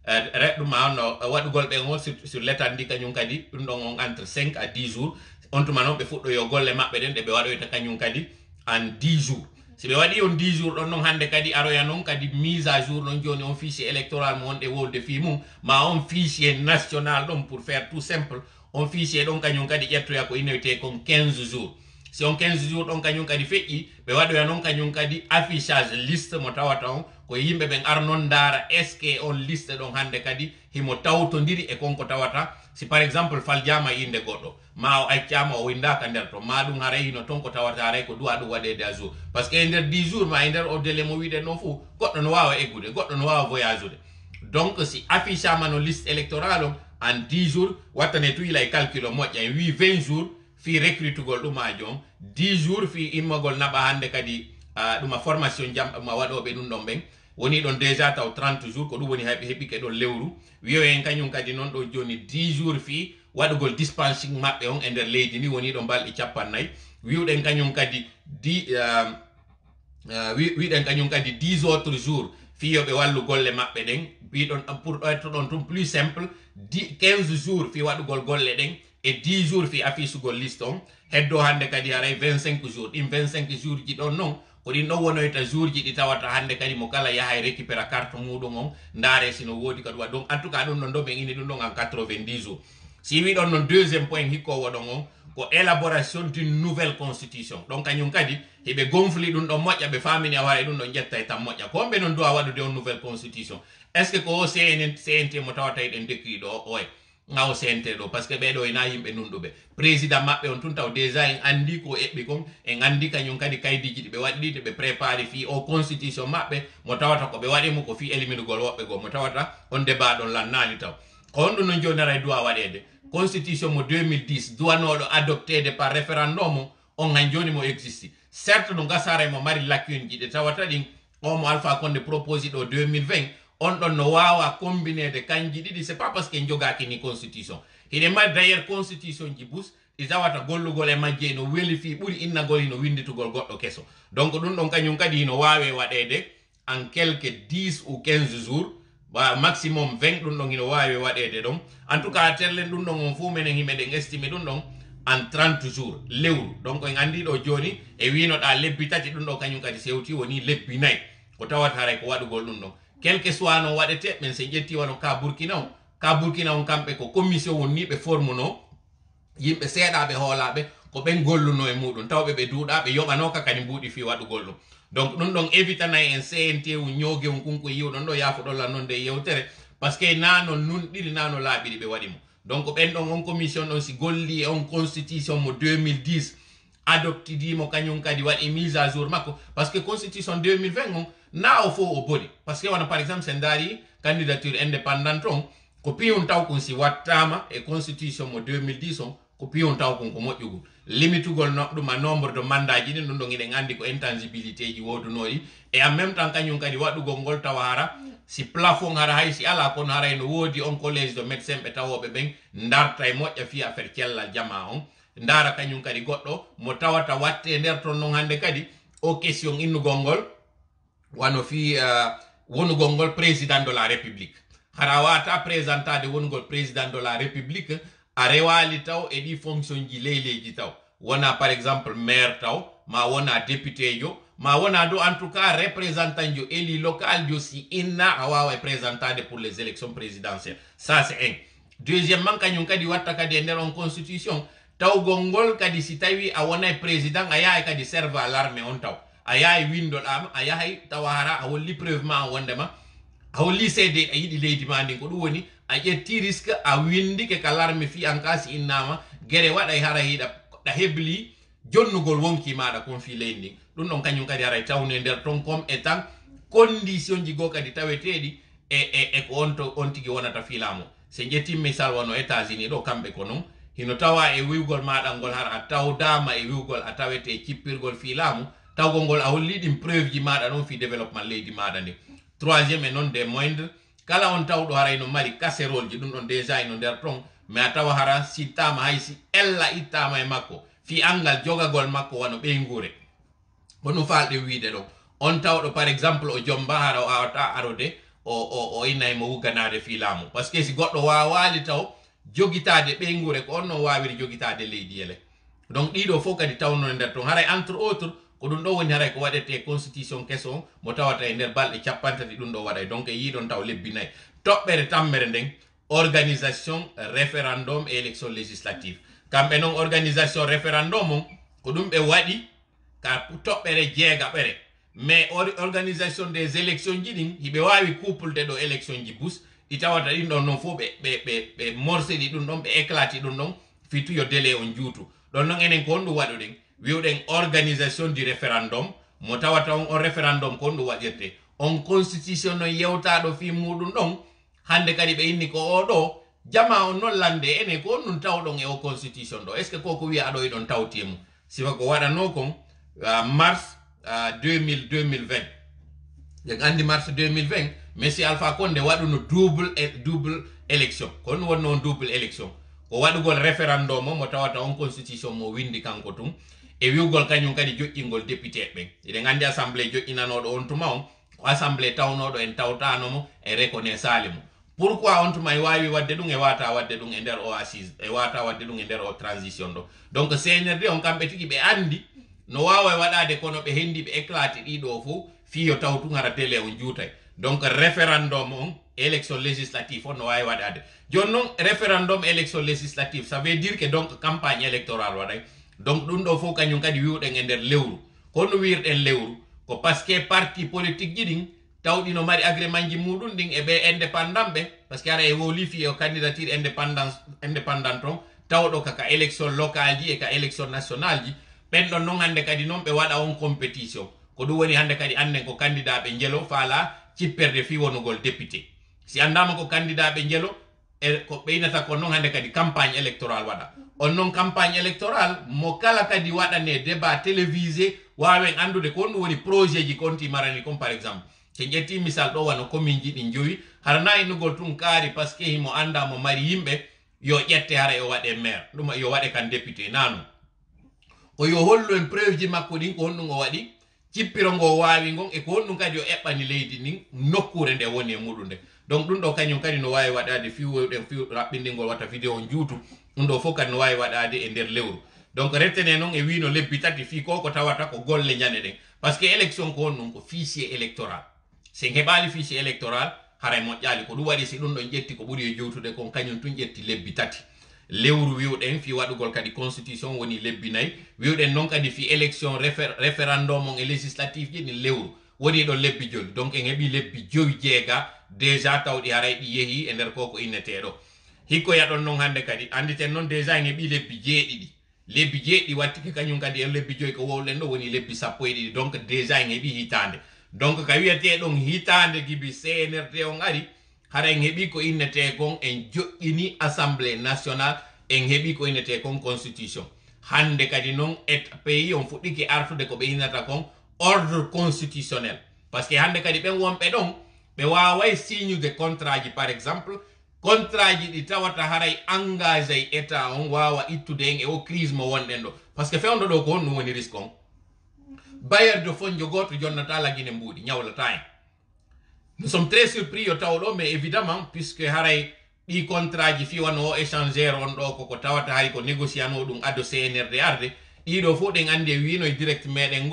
A: reɗɗuma on waɗugol ɓen on sur l'étendue kañum kadi ɗum ɗon on entre cinq à dix jours on tuma noon ɓe fuɗɗoyo golle maɓɓe ɗen ɗe ɓe waɗoyta kañum kadi en dix jours si ɓe waɗi on dix jours ɗon noon hande kadi aroya noon kadi mise à jour ɗon joni on fichier électoral mo wonɗe wolde fi mum ma on fichier national ɗon pour faire tout simple on fichier ɗon kañum kadi ƴettoya ko innewite kon quinze jours si on quinze jours ɗon kañum kadi feƴƴi ɓe waɗoya noon kañum kadi affichage liste mo tawata on ko yimɓe ɓen ar noon ndaara est ce que on liste ɗon hande kadi himo tawtodiri e konko tawata si par exemple faljama inde goɗɗo ma o accama o windaka nder to ma ɗum haray hino ton ko tawata haray ko duwa ɗum waɗede à jour par ce que e nder dix jours ma e nder o délai mo wiɗen ɗon fou goɗɗo no wawa eggude goɗɗo no wawa voyage ude donc si affichama no liste électoral on en dix jours wattane tuyila e calcul o moƴƴa en wi vingt jours fi recrutugol ɗumaji on dix jours fi immogol naɓa hande kadi ɗuma uh, formation jam ma waɗoɓe ɗum ɗon ɓen woni ɗon déjà taw trente jours ko ɗum woni heɓi heɓike ɗon lewru wiyo en kañum kadi noon ɗo joni dix jours fi waɗugol dispensing maɓɓe on e nder leydi ni woni ɗo balɗe capannayyi wiwɗen kañum kadi di uh, uh, wiɗen kañum kadi dix autres jours fiyoɓe wallu golle maɓɓe ɗen wiɗon pour ɗoyto ɗon tum plus simple quinze jours fi waɗugol golle ɗen e dix jours fi affichugol liste on heddo hande kadi haray vingt-cinq jours ɗin vingt-cinq jours ji ɗon noon ko ɗin ɗon wonoyta jour ji ɗi tawata hande kadi mo kala yaha e récupéra carte muɗum on ndaare sino woodi kadi waɗ donc en tout cas ɗum ɗon ɗo ɓen ini ɗum ɗon en quatre-vingt-dix jours si wi ɗon noon deuxième point hikkowo ɗon on ko élaboration d'une nouvelle constitution donc kañum kadi heɓe gonfli ɗum ɗon moƴƴa ɓe famini a wara ɗum ɗon ƴetta e tan moƴƴa ko ɓe noon duwa waɗude on nouvelle constitution est ce que ko o C N T mo tawata eɗen décrit ɗo oye ngaw C N T ɗo par ce que ɓeɗo ena yimɓe nunɗuɓe président maɓɓe on tun taw déjà en andi ko eɓɓi kon en andi kañum kadi kaydiji ɗi ɓe waɗi ɗi ɓe préparé fi o constitution maɓɓe mo tawata ko ɓe waɗimo ko fi éliminugol woɓɓe goo mo tawata on débat ɗon lannali taw ko on ɗum no jonara e duwa waɗede constitution mo deux mille dix duwanoɗo adoptede par référendum on han joni mo existe certes ɗo gasara mo mari lacune ji ɗe tawata ɗin o mo Alpha Condé proposé ɗo deux mille vingt on ɗon no wawa combinede kanji ɗiɗi c'est pas parce que jogaki ni constitution hiɗe mari d'ailleurs constitution ji bus ɗi tawata gollugol e majje no weli fi ɓuuri innagol hino winditugol goɗɗo keso donc ɗum ɗon kañum kadi hino wawe waɗede en quelque dix ou quinze jours ba maximum vingt ɗum ɗon hino wawi waɗede ɗon en tout cas terlen ɗum ɗon on fu menen himeɗen estime ɗum ɗon en trente jours lewru donc en andi ɗo joni e winoɗa lebbi tati ɗum ɗo kañum kadi sewti woni lebbi nayyi ko tawata haray ko waɗugol ɗum ɗon quel que soit no waɗete men se ƴetti wano ka Burkina on ka Burkina on kamɓe ko commission woni ɓe formuno yimɓe seeɗaɓe hoolaɓe ko ɓen golluno e muɗum tawɓe ɓe duuɗa ɓe yoɓanoka kadi mbuuɗi fi waɗugol ɗum donc ɗum ɗon évitanayi en C N T u ñoogue on kunko yiwɗon ɗo yafuɗolla noon nde yewtere par ce que nano nun ɗiɗi nano laaɓiɗi ɓe waɗimo donc ɓen ɗon on commission ɗon si golli e on constitution mo deux mille dix adoptidimo kañum kadi waɗi mise à jour makko par ce que constitution deux mille vingt on na o fo o boni par ce que wona par exemple sen daari candidature indépendante on ko piyum taw kon si wattama e constitution mo deux mille dix on ko piyum taw kon ko moƴƴugol limitugol no ɗuma nombre de mandat ji ɗin ɗum ɗon iɗen andi ko intangibilité ji wodunoɗi et en même temps kañum kadi waɗugol ngol tawa hara si plafond hara hay si ala kono haray no woodi on collège de médecin ɓe tawoɓe ɓen darta e moƴƴa fi affaire cellal jama on ndara kañum kadi goɗɗo mo tawata watte nder ton noon hande kadi o question innugol ngol wano fi uh, wonugol ngol président de la république hara wata présentade wonugol président de la république a rewali taw e ɗi fonction ji leyleji taw wona par exemple maire taw ma wona député jo ma wona do en tout cas représentant jo élu local jo si inna awawa présentade pour les élections présidentielles. Ça c'est un. Deuxièmement, kanyum kadi watta kadi nder on constitution taw gongol kadi si tawi a wona président a yahay kadi serve à l'armée on taw a yahay windol am a yahay tawara a holli preuve ma wondema a holli cede a yiɗi leydi ma ndin ko ɗum woni a ƴetti risque a windi ke ka l'armée fi en cas si innama gere waɗay hara hiɗa ɗa hebli jonnugol wonki maɗa kon fi leydi ndin ɗum ɗon kañum kadi haray tawne nder ton comme étant condition ji go kadi taweteɗi e e e ko on to on tigi wonata filamo se ƴetti misal wono États-Unis ɗo kamɓe ko non hino tawa e wiwgol maɗa ngol har a tawdama e wiwgol a tawete e cippirgol fi laamu tawgol ngol a holli ɗin preuve ji maɗa ɗon fi développement leydi maɗa ndi. Troisiéme et non des moindres, kala on tawɗo hara ino mari casserole ji ɗum ɗon déjà ino nder ton mais a tawa hara sittama hay si ella ittama e makko fi angal jogagol makko wano ɓeygure ko ɗum falɗe wiide ɗo on tawɗo par exemple o jomba hara o awata arode o o o inay mo wuganade fi laamu parce que si goɗɗo wawali taw jogitade ɓeygure ko on non wawiri jogitade leydi ele. Donc ɗiɗo fof kadi tawno nder ton haray entre autres ko ɗum ɗo woni haray ko waɗete constitution keso mo tawata e nder balɗe capantati ɗum ɗo waɗay donc e yiɗon taw lebbi nayyi. Toɓɓere tammere nden organisation référendum et élection législative kamɓe noon organisation référendum on ko ɗum ɓe waɗi ka toɓɓere jeegaɓere mais organisation des élections ji ɗin hiɓe wawi couplede ɗo élection ji bus ɗi tawata ɗin ɗon noon fof ɓe ɓe ɓe ɓe morceɗi ɗum ɗon ɓe éclati ɗum ɗon fituyo délai on juutu ɗon noon enen ko on ɗum waɗuɗen wiwɗen organisation du référendum mo tawata on on référendum ko on ɗum waɗirte on constitution no yewtaɗo fi muɗum ɗon hande kadi ɓe inni ko oɗo jama on noon lande enen ko on ɗum tawɗon e o constitution ɗo est ce que koko wiya aɗo eɗon tawti mum sifa ko waɗano kon uh, mars uh, deux mille vingt en andi mars deux mille vingt Monsieur Alpha Condé waɗuno double et double élection ko ɗum wonno on double élection ko waɗugol référendum mo mo tawata on constitution mo windi kanko tum e wiwgol kañum kadi joƴƴingol député ɓen eɗen andi assemblée joƴƴinanoɗo on tuma on ko assemblée tawnoɗo en tawtanomo e reconnaissale mo pourquoi on tuma e wawi wadde ɗum e wata wadde ɗum e nder o assise e wata wadde ɗum e nder o transition ɗo donc C N R D on kamɓe tigi ɓe andi no wawa waɗade kono ɓe hendi ɓe éclati ɗiɗo fof fiyo taw tun hara télé on juutay donc référendum on élection législative on no wawi waɗade joni noon référendum élection législative ça veut dire que donc campagne électorale waɗay donc ɗum ɗo fof kañum kadi wiwɗen e nder lewru kono wirɗen lewru ko par ce que parti politique ji ɗin tawɗi no mari agrément ji muɗum ɗin e ɓe indépendant ɓe par ce que ara e woli fi o candidature indépendance indépendant on tawɗo kaka élection locale ji e ka élection nationale ji ɓen ɗon noon hande kadi noon ɓe waɗa on compétition ko ɗum woni hande kadi annen ko candidat ɓe jelo faala cipperde fi wonugol député si andama ko candidat ɓe jelo e ko ɓeynata ko noon hande kadi campagne électorale waɗa on noon campagne électorale mo kala kadi waɗane débat télévisé wawen andude ko on ɗum woni projet ji konti marani comme par exemple so ƴetti misal ɗo wano commune ji ɗi joyi hara na innugol tun kaari par ce que himo anda mo mari yimɓe yo ƴette hara yo waɗe maire ɗum yo waɗe kan député nano o yo hollu en preuve ji makko ɗin ko honɗum o waɗi cippiro ngo wawi ngon e ko honɗum kadi o eɓɓani leydi ndin nokkure nde woni e muɗum nde donc ɗum ɗo kañum kadi no wawi waɗade fiwoɗen fi raɓɓinɗingol watta vidéo on juutu ɗum ɗo fof kadi no wawi waɗade e nder lewru donc rettene noon e wino lebbi tati fi ko ko tawata ko golle ñane ɗen par ce que élection ko honɗum ko fichier électoral sen heɓali fichier électoral haray moƴƴali ko ɗum waɗi si ɗum ɗon ƴetti ko ɓuuri e jowtude kon kañum tun ƴetti lebbi tati lewru wiwɗen fi waɗugol kadi constitution woni lebbi nayyi wiwɗen noon kadi fi élection réfé référendum on e législative ji ɗin lewru woni ɗo lebbi joyi donc en heeɓi lebbi joyi jeega déjà tawɗi haray ɗi yeehi e nder koko inneteɗo hikko yaɗon noon hande kadi anditen noon déjà en heeɓi lebbi jeeɗiɗi lebbi jeeɗiɗi wattiki kañum kadi en lebbi joyi ko wowɗen ɗo woni lebbi sappo e ɗiɗi donc déjà en heeɓi hitande donc ka wiyete ɗon hitande gibi C N R D on ari hara en heeɓi ko innete kon en joƴƴini assemblée nationale en heeɓi ko innete kon constitution hande kadi noon et pays on fuɗɗiki artude ko ɓe innata kon ordre constitutionnel par ce que hande kadi ɓen wonɓe ɗon ɓe waway signude contrat ji par exemple contrat ji ɗi tawata haray engagé état on wawa ittude en e o crise mo wonɗen ɗo par ce que fewndo ɗo ko honɗum woni risque on bailleur de fonds jogoto jonnata laguine mbuuɗi ñawlata en nous sommes très surpris yo tawɗo mais évidemment puisque haray ɗi contrat ji fi wano o échangeur on ɗo koko tawata hay ko négociano ɗum addo C N R D arde ɗiɗo fof ɗen andi e wino e direct meɗen ngo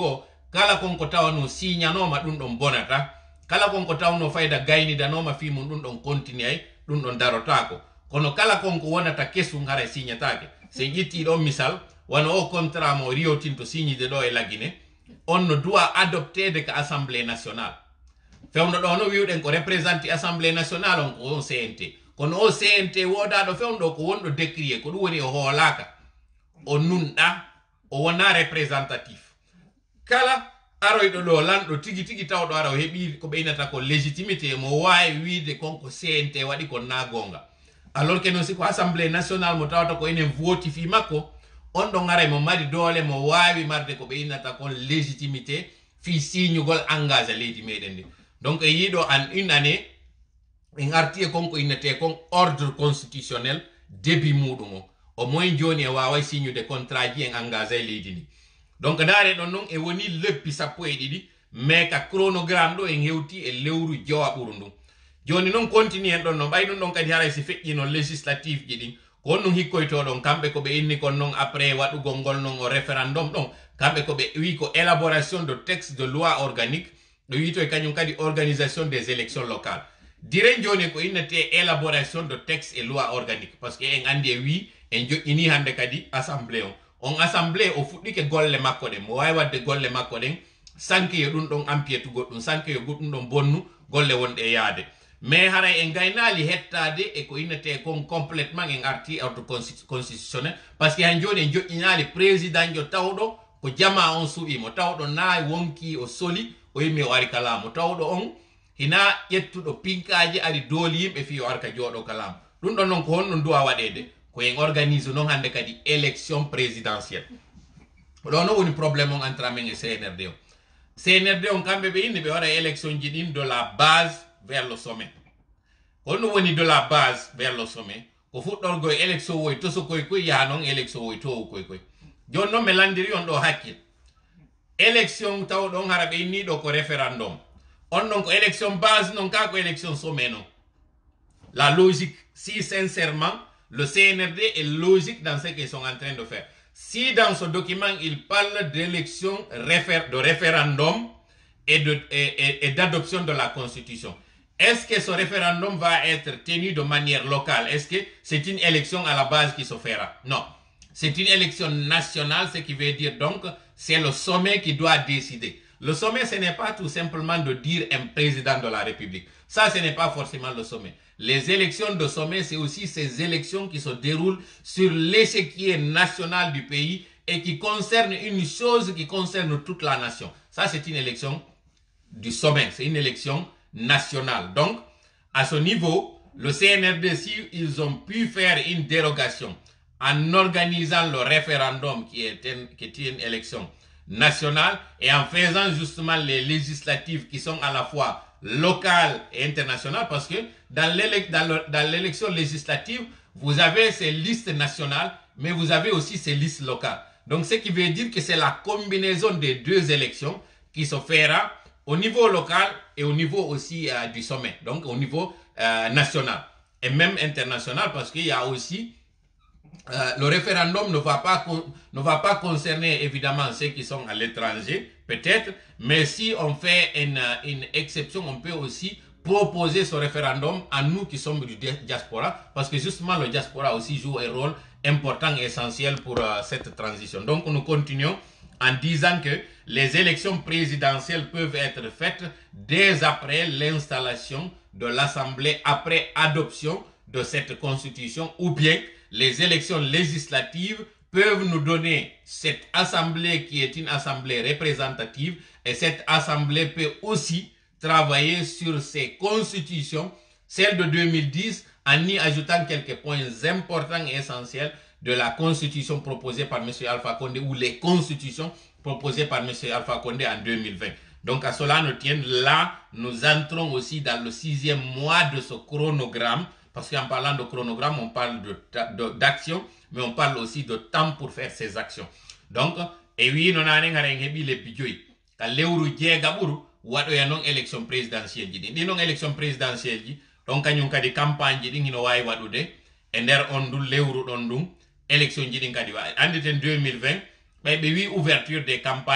A: kala konko tawano signanoma ɗum ɗon bonata kala konko tawno fayda gaynidanoma fimum ɗum ɗon continue ɗum ɗon darotako kono kala konko wonata kesum hara signatake se ƴetti ɗon misal wano o contrat mo Rio Tinto signide ɗo e lagine on no doit adoptede ko assemblée nationale fewno ɗo no wiwɗen ko représente assemblée nationale on ko on C N T kono o C N T wodaɗo fewno ko wonɗo décrié ko ɗum woni o hoolaka o nunɗa o wona représentatif kala aroyɗo ɗo lanɗo tigi tigi tawɗo ara o heɓi ko ɓeynata ko légitimité mo wawi wiide konko C N T waɗi ko na gonga alors que non si ko assemblée nationale mo tawata ko enen votifi makko on ɗon ara mo mari doole mo wawi marde ko ɓeynata kon légitimité fi signugol engage leydi meɗen ndi donc e yiɗo an une année en arti e konko innete kon ordre constitutionnel début muɗum o au moins joni e waway signude contrat ji en engage e leydi ndi donc daare ɗon noon e woni leppi sappo e ɗiɗi mais ka chronogramme ɗo en hewti e lewru jowa ɓuru ndun joni noon continue en ɗon no ɓay ɗum ɗon kadi haray si feƴƴino législative ji ɗin ko on ɗum hikkoytoɗon kamɓe ko ɓe inni kon noon après waɗugol ngol noon o référendum ɗon kamɓe ko ɓe wi ko élaboration de texte de loi organique ɗo wito e kañum kadi organisation des élections locales dire joni ko innete élaboration de texte et loi organique par ce que en andi e wi en joƴƴini hande kadi assemblée on on assemblée o fuɗɗike golle makko ɗen mo wawi wadde golle makko ɗen sanke yo ɗum ɗon empiétu goɗɗum sanke yo goɗɗum ɗon bonnu golle wonɗe e yaade mais haray en gaynali hettade e ko innete kon complètement en arti ordre constitutionnel par ce que han joni en joƴƴinali président jo tawɗo ko jama on suɓimo tawɗo na wonki o soli o yimmi o ari kalamo tawɗo on hina ƴettuɗo pinkaji ari dooli yimɓe fi o arka jooɗo kalamo ɗum ɗon noon ko honɗum duwa waɗede ko en organise noon hande kadi élection présidentielle ɗo no woni probléme on entre amen e C N R D o C N R D on kamɓe ɓe inni ɓe waɗa élection ji ɗin de la base vers le sommet honɗum woni de la base vers le sommet ko fuɗɗorgo e élection woy to so koye koye yaha noon élection woy towo koye koye joni noon mi landiri on ɗo hakkil élection taw ɗon hara ɓe inni ɗo ko référendum on ɗon ko élection base non ka ko élection sommet non la logique si sincèrement le C N R D est logique dans ce qu'ils sont en train de faire. Si dans ce document, il parle d'élection réfé- de référendum et, de, et, et, et d'adoption de la Constitution, est-ce que ce référendum va être tenu de manière locale? Est-ce que c'est une élection à la base qui se fera? Non. C'est une élection nationale, ce qui veut dire donc c'est le sommet qui doit décider. Le sommet, ce n'est pas tout simplement de dire un président de la République. Ça, ce n'est pas forcément le sommet. Les élections de sommet, c'est aussi ces élections qui se déroulent sur l'échiquier national du pays et qui concernent une chose qui concerne toute la nation. Ça, c'est une élection du sommet. C'est une élection nationale. Donc, à ce niveau, le C N R D, si ils ont pu faire une dérogation en organisant le référendum qui est une, qui est une élection nationale et en faisant justement les législatives qui sont à la fois locales et internationales, parce que dans l'élection législative, vous avez ces listes nationales, mais vous avez aussi ces listes locales. Donc, ce qui veut dire que c'est la combinaison des deux élections qui se fera au niveau local et au niveau aussi euh, du sommet, donc au niveau euh, national et même international, parce qu'il y a aussi Euh, le référendum ne va pas ne va pas concerner évidemment ceux qui sont à l'étranger, peut-être, mais si on fait une, une exception, on peut aussi proposer ce référendum à nous qui sommes du diaspora, parce que justement le diaspora aussi joue un rôle important et essentiel pour euh, cette transition. Donc nous continuons en disant que les élections présidentielles peuvent être faites dès après l'installation de l'Assemblée, après adoption de cette constitution, ou bien les élections législatives peuvent nous donner cette assemblée qui est une assemblée représentative, et cette assemblée peut aussi travailler sur ses constitutions, celle de deux mille dix, en y ajoutant quelques points importants et essentiels de la constitution proposée par M. Alpha Condé, ou les constitutions proposées par M. Alpha Condé en deux mille vingt. Donc à cela nous tienne, là nous entrons aussi dans le sixième mois de ce chronogramme, parce qu'en parlant de chronogramme, on parle d'action, mais on parle aussi de temps pour faire ces actions. Donc, et oui, nous avons les bidjoui. Quand l'euro djegaburu, ou à non élection présidentielle. Dit non élection présidentielle. Donc, nous avons des campagnes qui nous ont wadude, et nous avons l'euro dondum, élection qui nous avons en deux mille vingt, mais oui, ouverture des campagnes,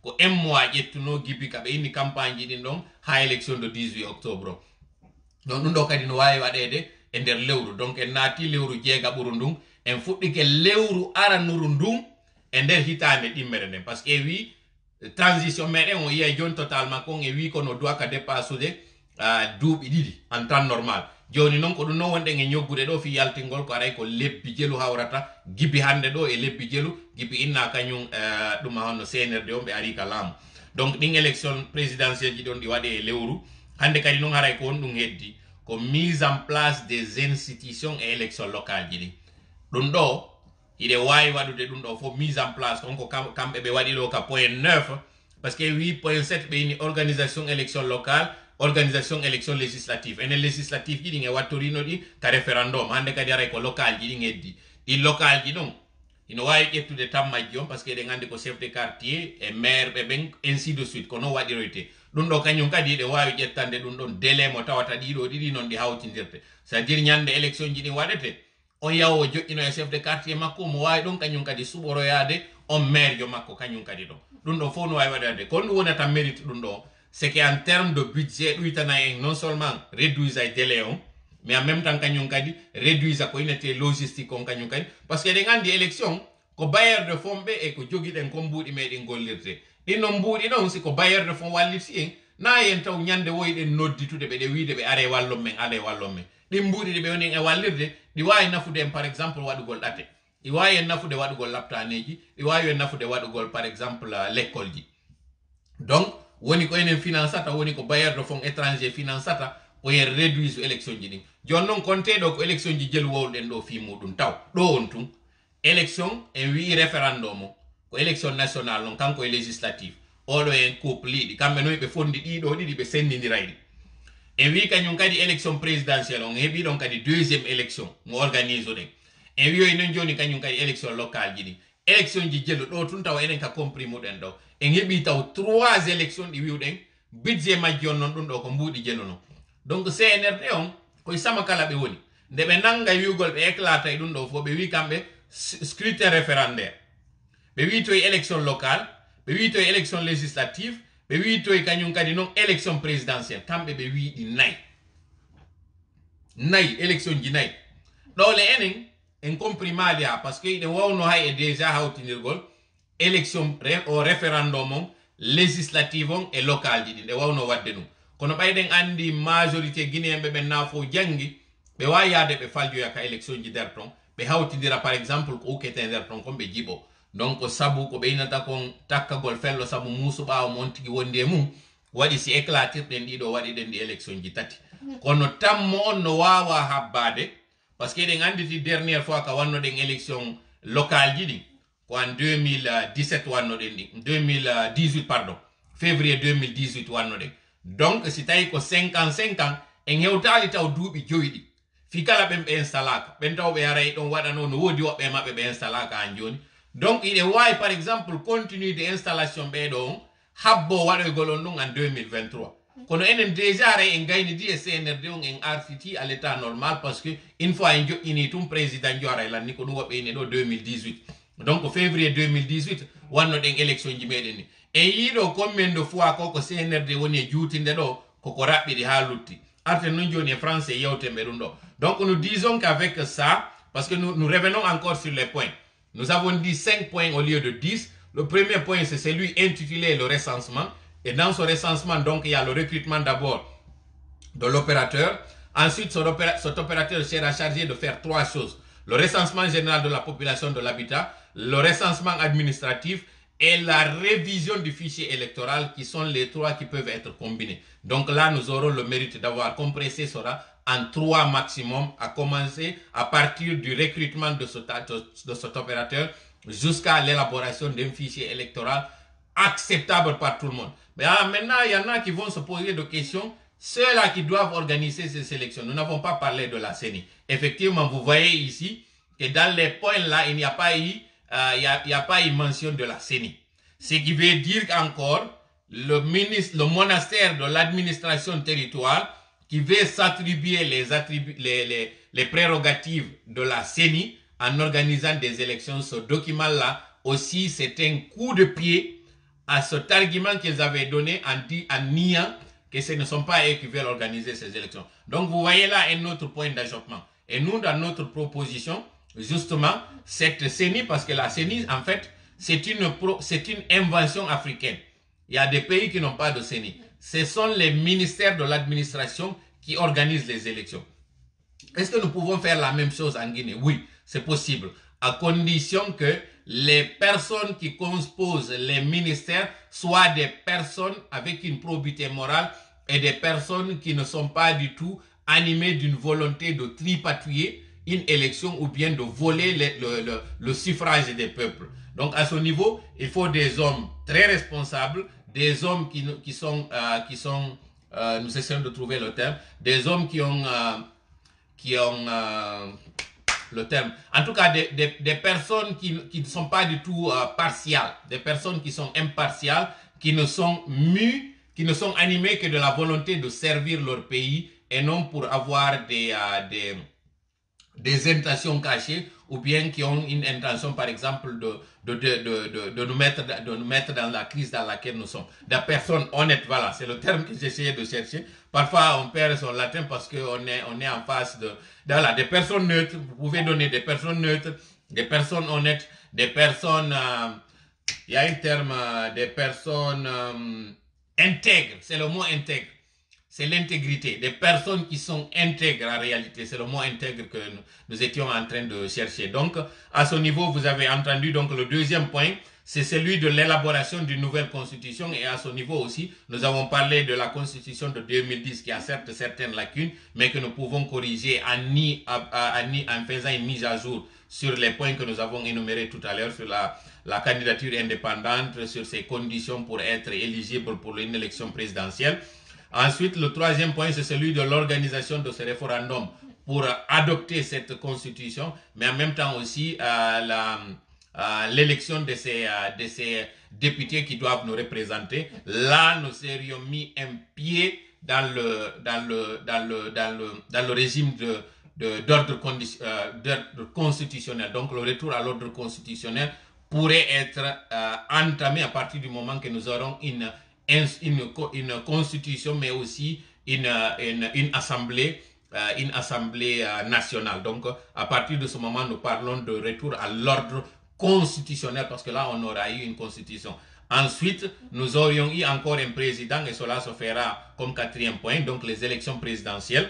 A: ko un mois ƴettuno gibi kaɓe inni campagne ji ɗin ɗon ha élection de dix-huit octobre donc ɗum ɗo kadi no wawi waɗede e nder lewru donc en naati lewru jeegaɓuru ndun en fuɗɗike lewru aranuru ndun e nder hitande ɗimmere nden par ce que e wi transition meɗen o yiya joni totalement kon e wi kono duwa ka dépassude uh, duuɓi ɗiɗi en temps normal joni noon ko ɗum noon wonɗen e ñoggude ɗo fi yaltingol ko aray ko lebbi jelu hawrata gibi hande ɗo e lebbi jelu gibi inna kañum uh, ɗum honno C N R D on ɓe ari ka laamu donc ɗin élection présidentielle ji ɗon ɗi waɗe e lewru hande kadi noon haray ko on ɗum heddi ko mise en place des institutions et élection locale ji ɗi ɗum ɗo iɗe wawi waɗude ɗum ɗo fof mise en place on ko kamɓe ɓe waɗi ɗo ka point neuf par ce que huit point sept ɓe ini organisation élection locale organisation élection législative enen législative ji ɗin e wattorino ɗi ka référendum hande kadi aray ko local ji ɗin heddi ɗi local ji ɗon ino wawi ƴettude tan majji on par ce que eɗen andi ko chef de quartier e maire ɓe ɓen ainsi de suite ko noon waɗiroyte ɗum ɗo kañum kadi ɗe wawi ƴettande ɗum ɗon délai mo tawata ɗiɗo ɗiɗi noon ɗi hawtidirte c'est à dire ñande élection ji ɗin waɗete on yawo o joƴƴino e chef de quartier makko mo wawi ɗon kañum kadi suɓoroyade on maire jo makko kañum kadi ɗon ɗum ɗo fof no wawi waɗade kono ɗum wonata mérite ɗum ɗo c'est que en terme de budget ɗuytana en non seulement réduisa e délai on mais en même temps kañum kadi réduisa ko inete logistique on kañum kadi par ce que eɗen andi élection ko bailleur de fonds ɓe e ko joguiɗen ko mbuuɗi meɗen gollirte ɗin non mbuuɗi ɗon si ko bailleur de fonds walliti en na yen taw ñande woyɗen nodditude ɓe ɗe wiide ɓe are wallon men ala e wallon men ɗin mbuuɗi ɗi ɓe woni e wallirde ɗi wawi nafude en par exemple waɗugol ɗate ɗi wawi en nafude waɗugol laptaneji ɗi wawi en nafude waɗugol par exemple l'école ji donc woni ko enen finançata woni ko bailleur de fonds étranger finançata o yen réduise élection ji ɗin joni noon konteɗo ko élection ji jelu wowɗen ɗo fi muɗum taw ɗo on tun élection en wi référendum o ko élection nationale noon kanko e législative oɗo en couple ɗi kamɓe noon ɓe fondi ɗiɗo ɗiɗi ɓe sendidirayi ɗi en wi kañum kadi élection présidentielle on heeɓi ɗon kadi deuxiéme élection mo organise ɗen en wiyoy noon joni kañum kadi élection locale ji ɗi élection ji jelu ɗo tun tawa eɗen ka compris muɗen ɗo en heeɓi taw trois élection ɗi wiwɗen budget majji on noon ɗum ɗo ko mbuuɗi jelu noon donc C N R D on koye sama kala ɓe woni nde ɓe nanga wiwgol ɓe éclata e ɗum ɗo fof ɓe wi kamɓe scrutin référendaire ɓe wi toye élection locale ɓe wi toye élection législative ɓe wi toye kañum kadi noon élection présidentielle kamɓe ɓe wi ɗi nayyi nayyi élection ji nayyi ɗowle enen en compris maali ha par ce que iɗen wawno hay e déjà hawtinirgol élection o référendum on législative on e local ji ɗi ɗe wawno wadde ɗum kono ɓayɗen andi majorité guinéenɓe ɓen na fo janggi ɓe wawi yaade ɓe faljoya ka élection ji nder ton ɓe hawtidira par exemple ko ukkete nder ton kon ɓe jiɓo donc sabu ko ɓeynata kon takkagol fello sabu muusu ɓawo mon tigui wondi e mum waɗi si éclatirɗen ɗiɗo waɗiɗen ɗi élection ji tati kono tammo on no wawa habbade par ce que eɗen anditi dernière fois ka wannoɗen élection locale ji ɗi ko en deux mille dix-sept wannoɗen ɗi deux mille dix-huit pardon février deux mille dix-huit wannoɗen donc si tawi ko cinquante-cinq ans en hewtali taw duuɓi joyi ɗi fi kala ɓen ɓe installaka ɓen taw ɓe aray ɗon waɗano no woodi woɓɓe maɓɓe ɓe installaka han joni donc iɗe wawi par exemple continue de installation ɓeɗo on habbo waɗoygol on ɗum en deux mille vingt-trois kono enen déjà aray en gaynidi e C N R D on en artiti à l'état normal parce que une fois en joƴƴini tum président jo aray lanni ko ɗum woɓɓe ine ɗo deux mille dix-huit donc février deux mille dix-huit wannoɗen élection ji meɗen ni en yiiɗo combien de fois ko ko C N R D woni e juutinde ɗo koko raɓɓiɗi ha lutti arte non joni e français yewtemɓe ɗum ɗo donc nous disons qu'avec ça parce que nous, nous revenons encore sur les points nous avons dit cinq points au lieu de dix le premier point c'est celui intitulé le recensement et dans ce recensement donc il y a le recrutement d'abord de l'opérateur ensuite cet, opéra cet opérateur sera chargé de faire trois choses le recensement général de la population de l'habitat le recensement administratif et la révision du fichier électoral qui sont les trois qui peuvent être combinés. Donc là, nous aurons le mérite d'avoir compressé cela en trois maximum, à commencer à partir du recrutement de, ce, de cet opérateur jusqu'à l'élaboration d'un fichier électoral acceptable par tout le monde. Mais alors, maintenant, il y en a qui vont se poser des questions. Ceux-là qui doivent organiser ces sélections, nous n'avons pas parlé de la C E N I. Effectivement, vous voyez ici que dans les points là, il n'y a pas eu il n'y uh, a, a pas eu mention de la C E N I. Ce qui veut dire qu'encore, le, ministre, le monastère de l'administration territoriale qui veut s'attribuer les, les, les, les prérogatives de la C E N I en organisant des élections, ce document-là aussi, c'est un coup de pied à cet argument qu'ils avaient donné en, dit, en niant que ce ne sont pas eux qui veulent organiser ces élections. Donc vous voyez là un autre point d'achoppement. Et nous, dans notre proposition, justement, cette C E N I, parce que la C E N I, en fait, c'est une, c'est une invention africaine. Il y a des pays qui n'ont pas de C E N I. Ce sont les ministères de l'administration qui organisent les élections. Est-ce que nous pouvons faire la même chose en Guinée? Oui, c'est possible, à condition que les personnes qui composent les ministères soient des personnes avec une probité morale et des personnes qui ne sont pas du tout animées d'une volonté de tripatouiller une élection ou bien de voler le, le, le, le suffrage des peuples. Donc à ce niveau, il faut des hommes très responsables, des hommes qui, qui sont, euh, qui sont euh, nous essayons de trouver le terme, des hommes qui ont... Euh, qui ont euh, le terme, en tout cas des, des, des personnes qui, qui ne sont pas du tout euh, partiales, des personnes qui sont impartiales, qui ne sont mues, qui ne sont animées que de la volonté de servir leur pays et non pour avoir des, euh, des, des intentions cachées ou bien qui ont une intention par exemple de, de, de, de, de, de, nous, mettre, de nous mettre dans la crise dans laquelle nous sommes. Des personnes honnêtes, voilà, c'est le terme que j'essayais de chercher. Parfois on perd son latin parce qu'on est, on est en face de, de voilà, des personnes neutres. Vous pouvez donner des personnes neutres, des personnes honnêtes, des personnes, euh, il y a un terme, euh, des personnes euh, intègres, c'est le mot intègre. C'est l'intégrité, des personnes qui sont intègres en réalité. C'est le mot intègre que nous, nous étions en train de chercher. Donc, à ce niveau, vous avez entendu donc le deuxième point, c'est celui de l'élaboration d'une nouvelle constitution. Et à ce niveau aussi, nous avons parlé de la constitution de deux mille dix qui a certes certaines lacunes, mais que nous pouvons corriger en, ni, en, en faisant une mise à jour sur les points que nous avons énumérés tout à l'heure, sur la, la candidature indépendante, sur ses conditions pour être éligible pour une élection présidentielle. Ensuite, le troisième point, c'est celui de l'organisation de ce référendum pour adopter cette constitution, mais en même temps aussi euh, l'élection euh, de, ces, euh, de ces députés qui doivent nous représenter. Là, nous serions mis un pied dans le, dans le, dans le, dans le, dans le régime de, d'ordre euh, constitutionnel. Donc, le retour à l'ordre constitutionnel pourrait être euh, entamé à partir du moment que nous aurons une Une, une constitution, mais aussi une, une, une assemblée, euh, une assemblée euh, nationale. Donc, à partir de ce moment, nous parlons de retour à l'ordre constitutionnel, parce que là, on aura eu une constitution. Ensuite, nous aurions eu encore un président, et cela se fera comme quatrième point, donc les élections présidentielles.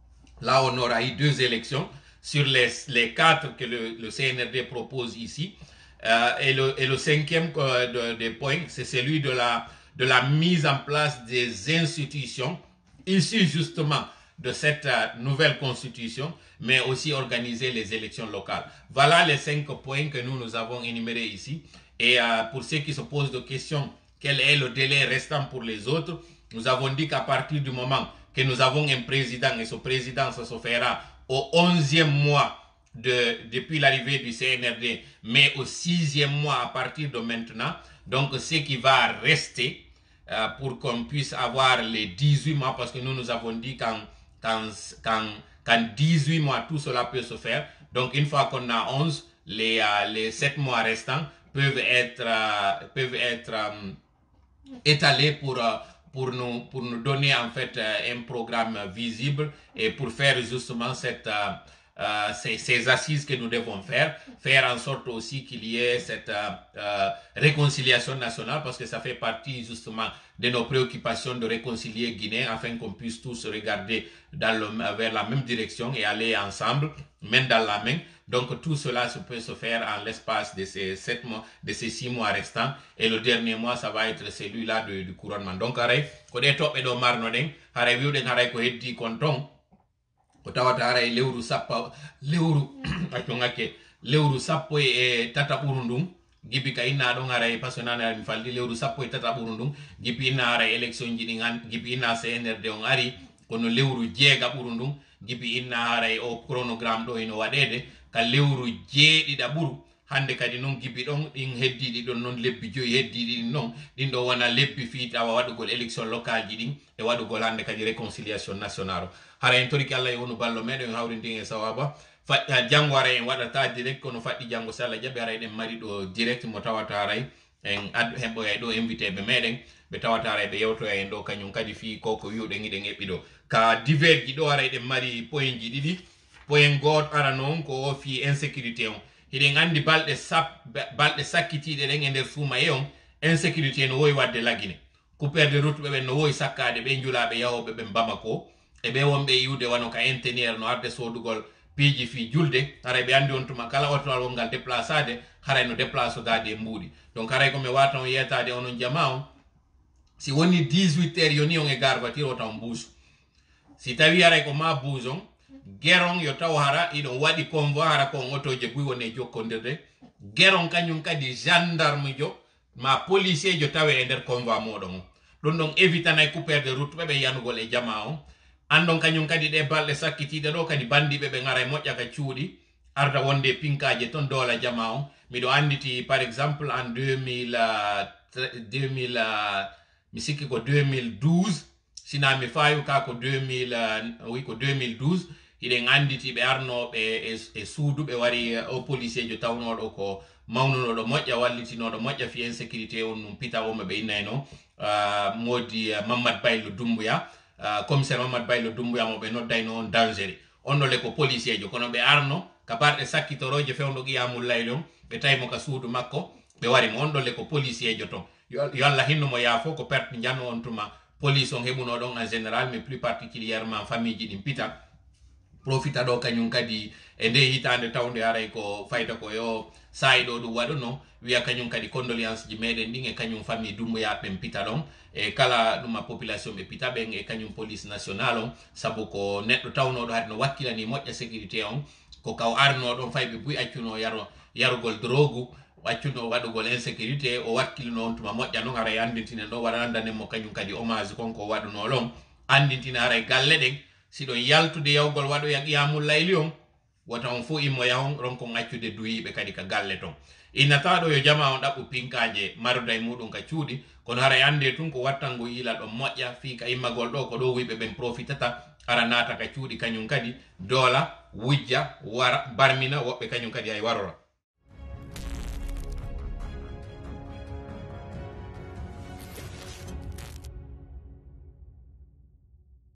A: Là, on aura eu deux élections sur les, les quatre que le, le C N R D propose ici. Euh, et, le, et le cinquième euh, de, des points, c'est celui de la de la mise en place des institutions issues justement de cette euh, nouvelle constitution, mais aussi organiser les élections locales. Voilà les cinq points que nous, nous avons énumérés ici. Et euh, pour ceux qui se posent des questions, quel est le délai restant pour les autres, nous avons dit qu'à partir du moment que nous avons un président, et ce président, ça se fera au onzième mois de, depuis l'arrivée du C N R D, mais au sixième mois à partir de maintenant. Donc, ce qui va rester euh, pour qu'on puisse avoir les dix-huit mois, parce que nous, nous avons dit qu'en qu'en dix-huit mois, tout cela peut se faire. Donc, une fois qu'on a onze, les, euh, les sept mois restants peuvent être, euh, peuvent être euh, étalés pour, euh, pour, nous, pour nous donner en fait euh, un programme visible et pour faire justement cette... Euh, Euh, ces, ces assises que nous devons faire, faire en sorte aussi qu'il y ait cette euh, euh, réconciliation nationale, parce que ça fait partie justement de nos préoccupations de réconcilier Guinée, afin qu'on puisse tous regarder dans le, vers la même direction et aller ensemble, main dans la main. Donc tout cela se peut se faire en l'espace de ces sept mois, de ces six mois restants, et le dernier mois, ça va être celui-là du, du couronnement. Donc, aray, ko de toɓe ɗo marno ɗen, haray wiwɗen haray ko heddi kon ton, ko tawata haray lewru sappo lewru accongake lewru sappo e tata ɓuru ndun gibi ka inna ɗon haray par ce que nane mi falli lewru sappo e tata ɓuru ndun gibi inna haray élection ji ɗi gibi inna C N R D on ari kono lewru jeega ɓuru ndun gibi inna haray o chronogramme ɗo ino waɗede ka lewru jeeɗiɗa ɓuru hande kadi noon gibi ɗon ɗin heddiɗi ɗon noon lebbi joyi heddiɗi ɗin noon ɗin ɗo wona lebbi fiitawa waɗugol élection locale ji ɗin e waɗugol hande kadi réconciliation nationale o hara en toriki Allah e wonu ballo meɗen hawrindin e sawaba faɗɗa janngo ara en waɗata direct kono faɗɗi janngo so Allah jaɓi ara eɗen mari ɗo direct mo tawata aray en ad hembo e do invité be meden be tawatara be yewto e do kanyum kadi fi koko yude ngide ngebido ka divers ji do ara de mari point ji didi point god ara non ko fi insécurité on hiden andi balde sap balde sakitide den e nder fuma yon insécurité no woy wadde lagine couper de route be no woy sakkade be njulabe yawobe be Bamako e be wonbe yude wano ka intenier no arde sodugol piiji fi julde haray be andi on tuma kala otwal wongal déplaçade haray no déplace dade mbudi donc haray ko me wata on yetade onon jama on si woni dix-huit heures yoni on e gar voiture o taw buusu si tawi haray ko ma buuson geron yo taw hara idon wadi convoi hara ko otoje buy woni jokkondirde geron kanyum kadi gendarme jo ma policier jo tawe e nder convoi modon don don évitana couper de route be yanugol e jama on andon kanyum kadi de balde sakkitide do kadi bandibe be ngara moƴƴa ka cuudi arda wonde pinkaaje ton dola jama on mido anditi par exemple en deux mille deux mille mi sikki ko deux mille douze sina mi fayu ka ko deux mille oui ko deux mille douze ide anditi be arno be e suudu be wari o policier jo tawnodo ko mawnuno do moƴƴa wallitino do moƴƴa fi insécurité on num pita o be inayno uh, modi uh, Mamad Baylo Doumbouya Uh, commissaire Mamad Baylo Doumbouya mo be noddayno on danger onno le ko policier jo kono be arno ka barde sakkitoroje fewndo qiyamul laylon be taymo ka suudu makko be wari mo onno le ko policier jo ton yo Allah hinno mo yaafo ko perte janno on tuma police on hebuno don en général mais plus particulièrement famille ji dim pita profita do kanyum kadi e nde hitande tawde aray ko fayda ko yo saydo du waduno wiya kanyum kadi condoléance ji meden dinge kanyum famille Doumbouya be pita don e kala duma population be pita ben e kanyum police national on sabu ko neddo tawnodo hadno wakkilani moƴƴa sécurité on ko kaw arno don faybe buy accuno yaro yarugol drogu accuno wadugol insécurité o wakkilino on tuma moƴƴa non ara andintine do wara andane mo kanyum kadi hommage konko waduno lon andintine ara galle den sidon yaltude yawgol wado yaqiyamul layli on wata on fu immo yahon ronko accude duyibe kadi ka galle ton inata do yo jama on dabbu pinkaaje maruday mudun ka cuudi kono hara ande tun ko wattango yila do moƴƴa fi ka immagol do ko do wibe ben profitata ara nata ka cuudi kanyum kadi dola wujja wara barmina wobbe kanyum kadi ay warora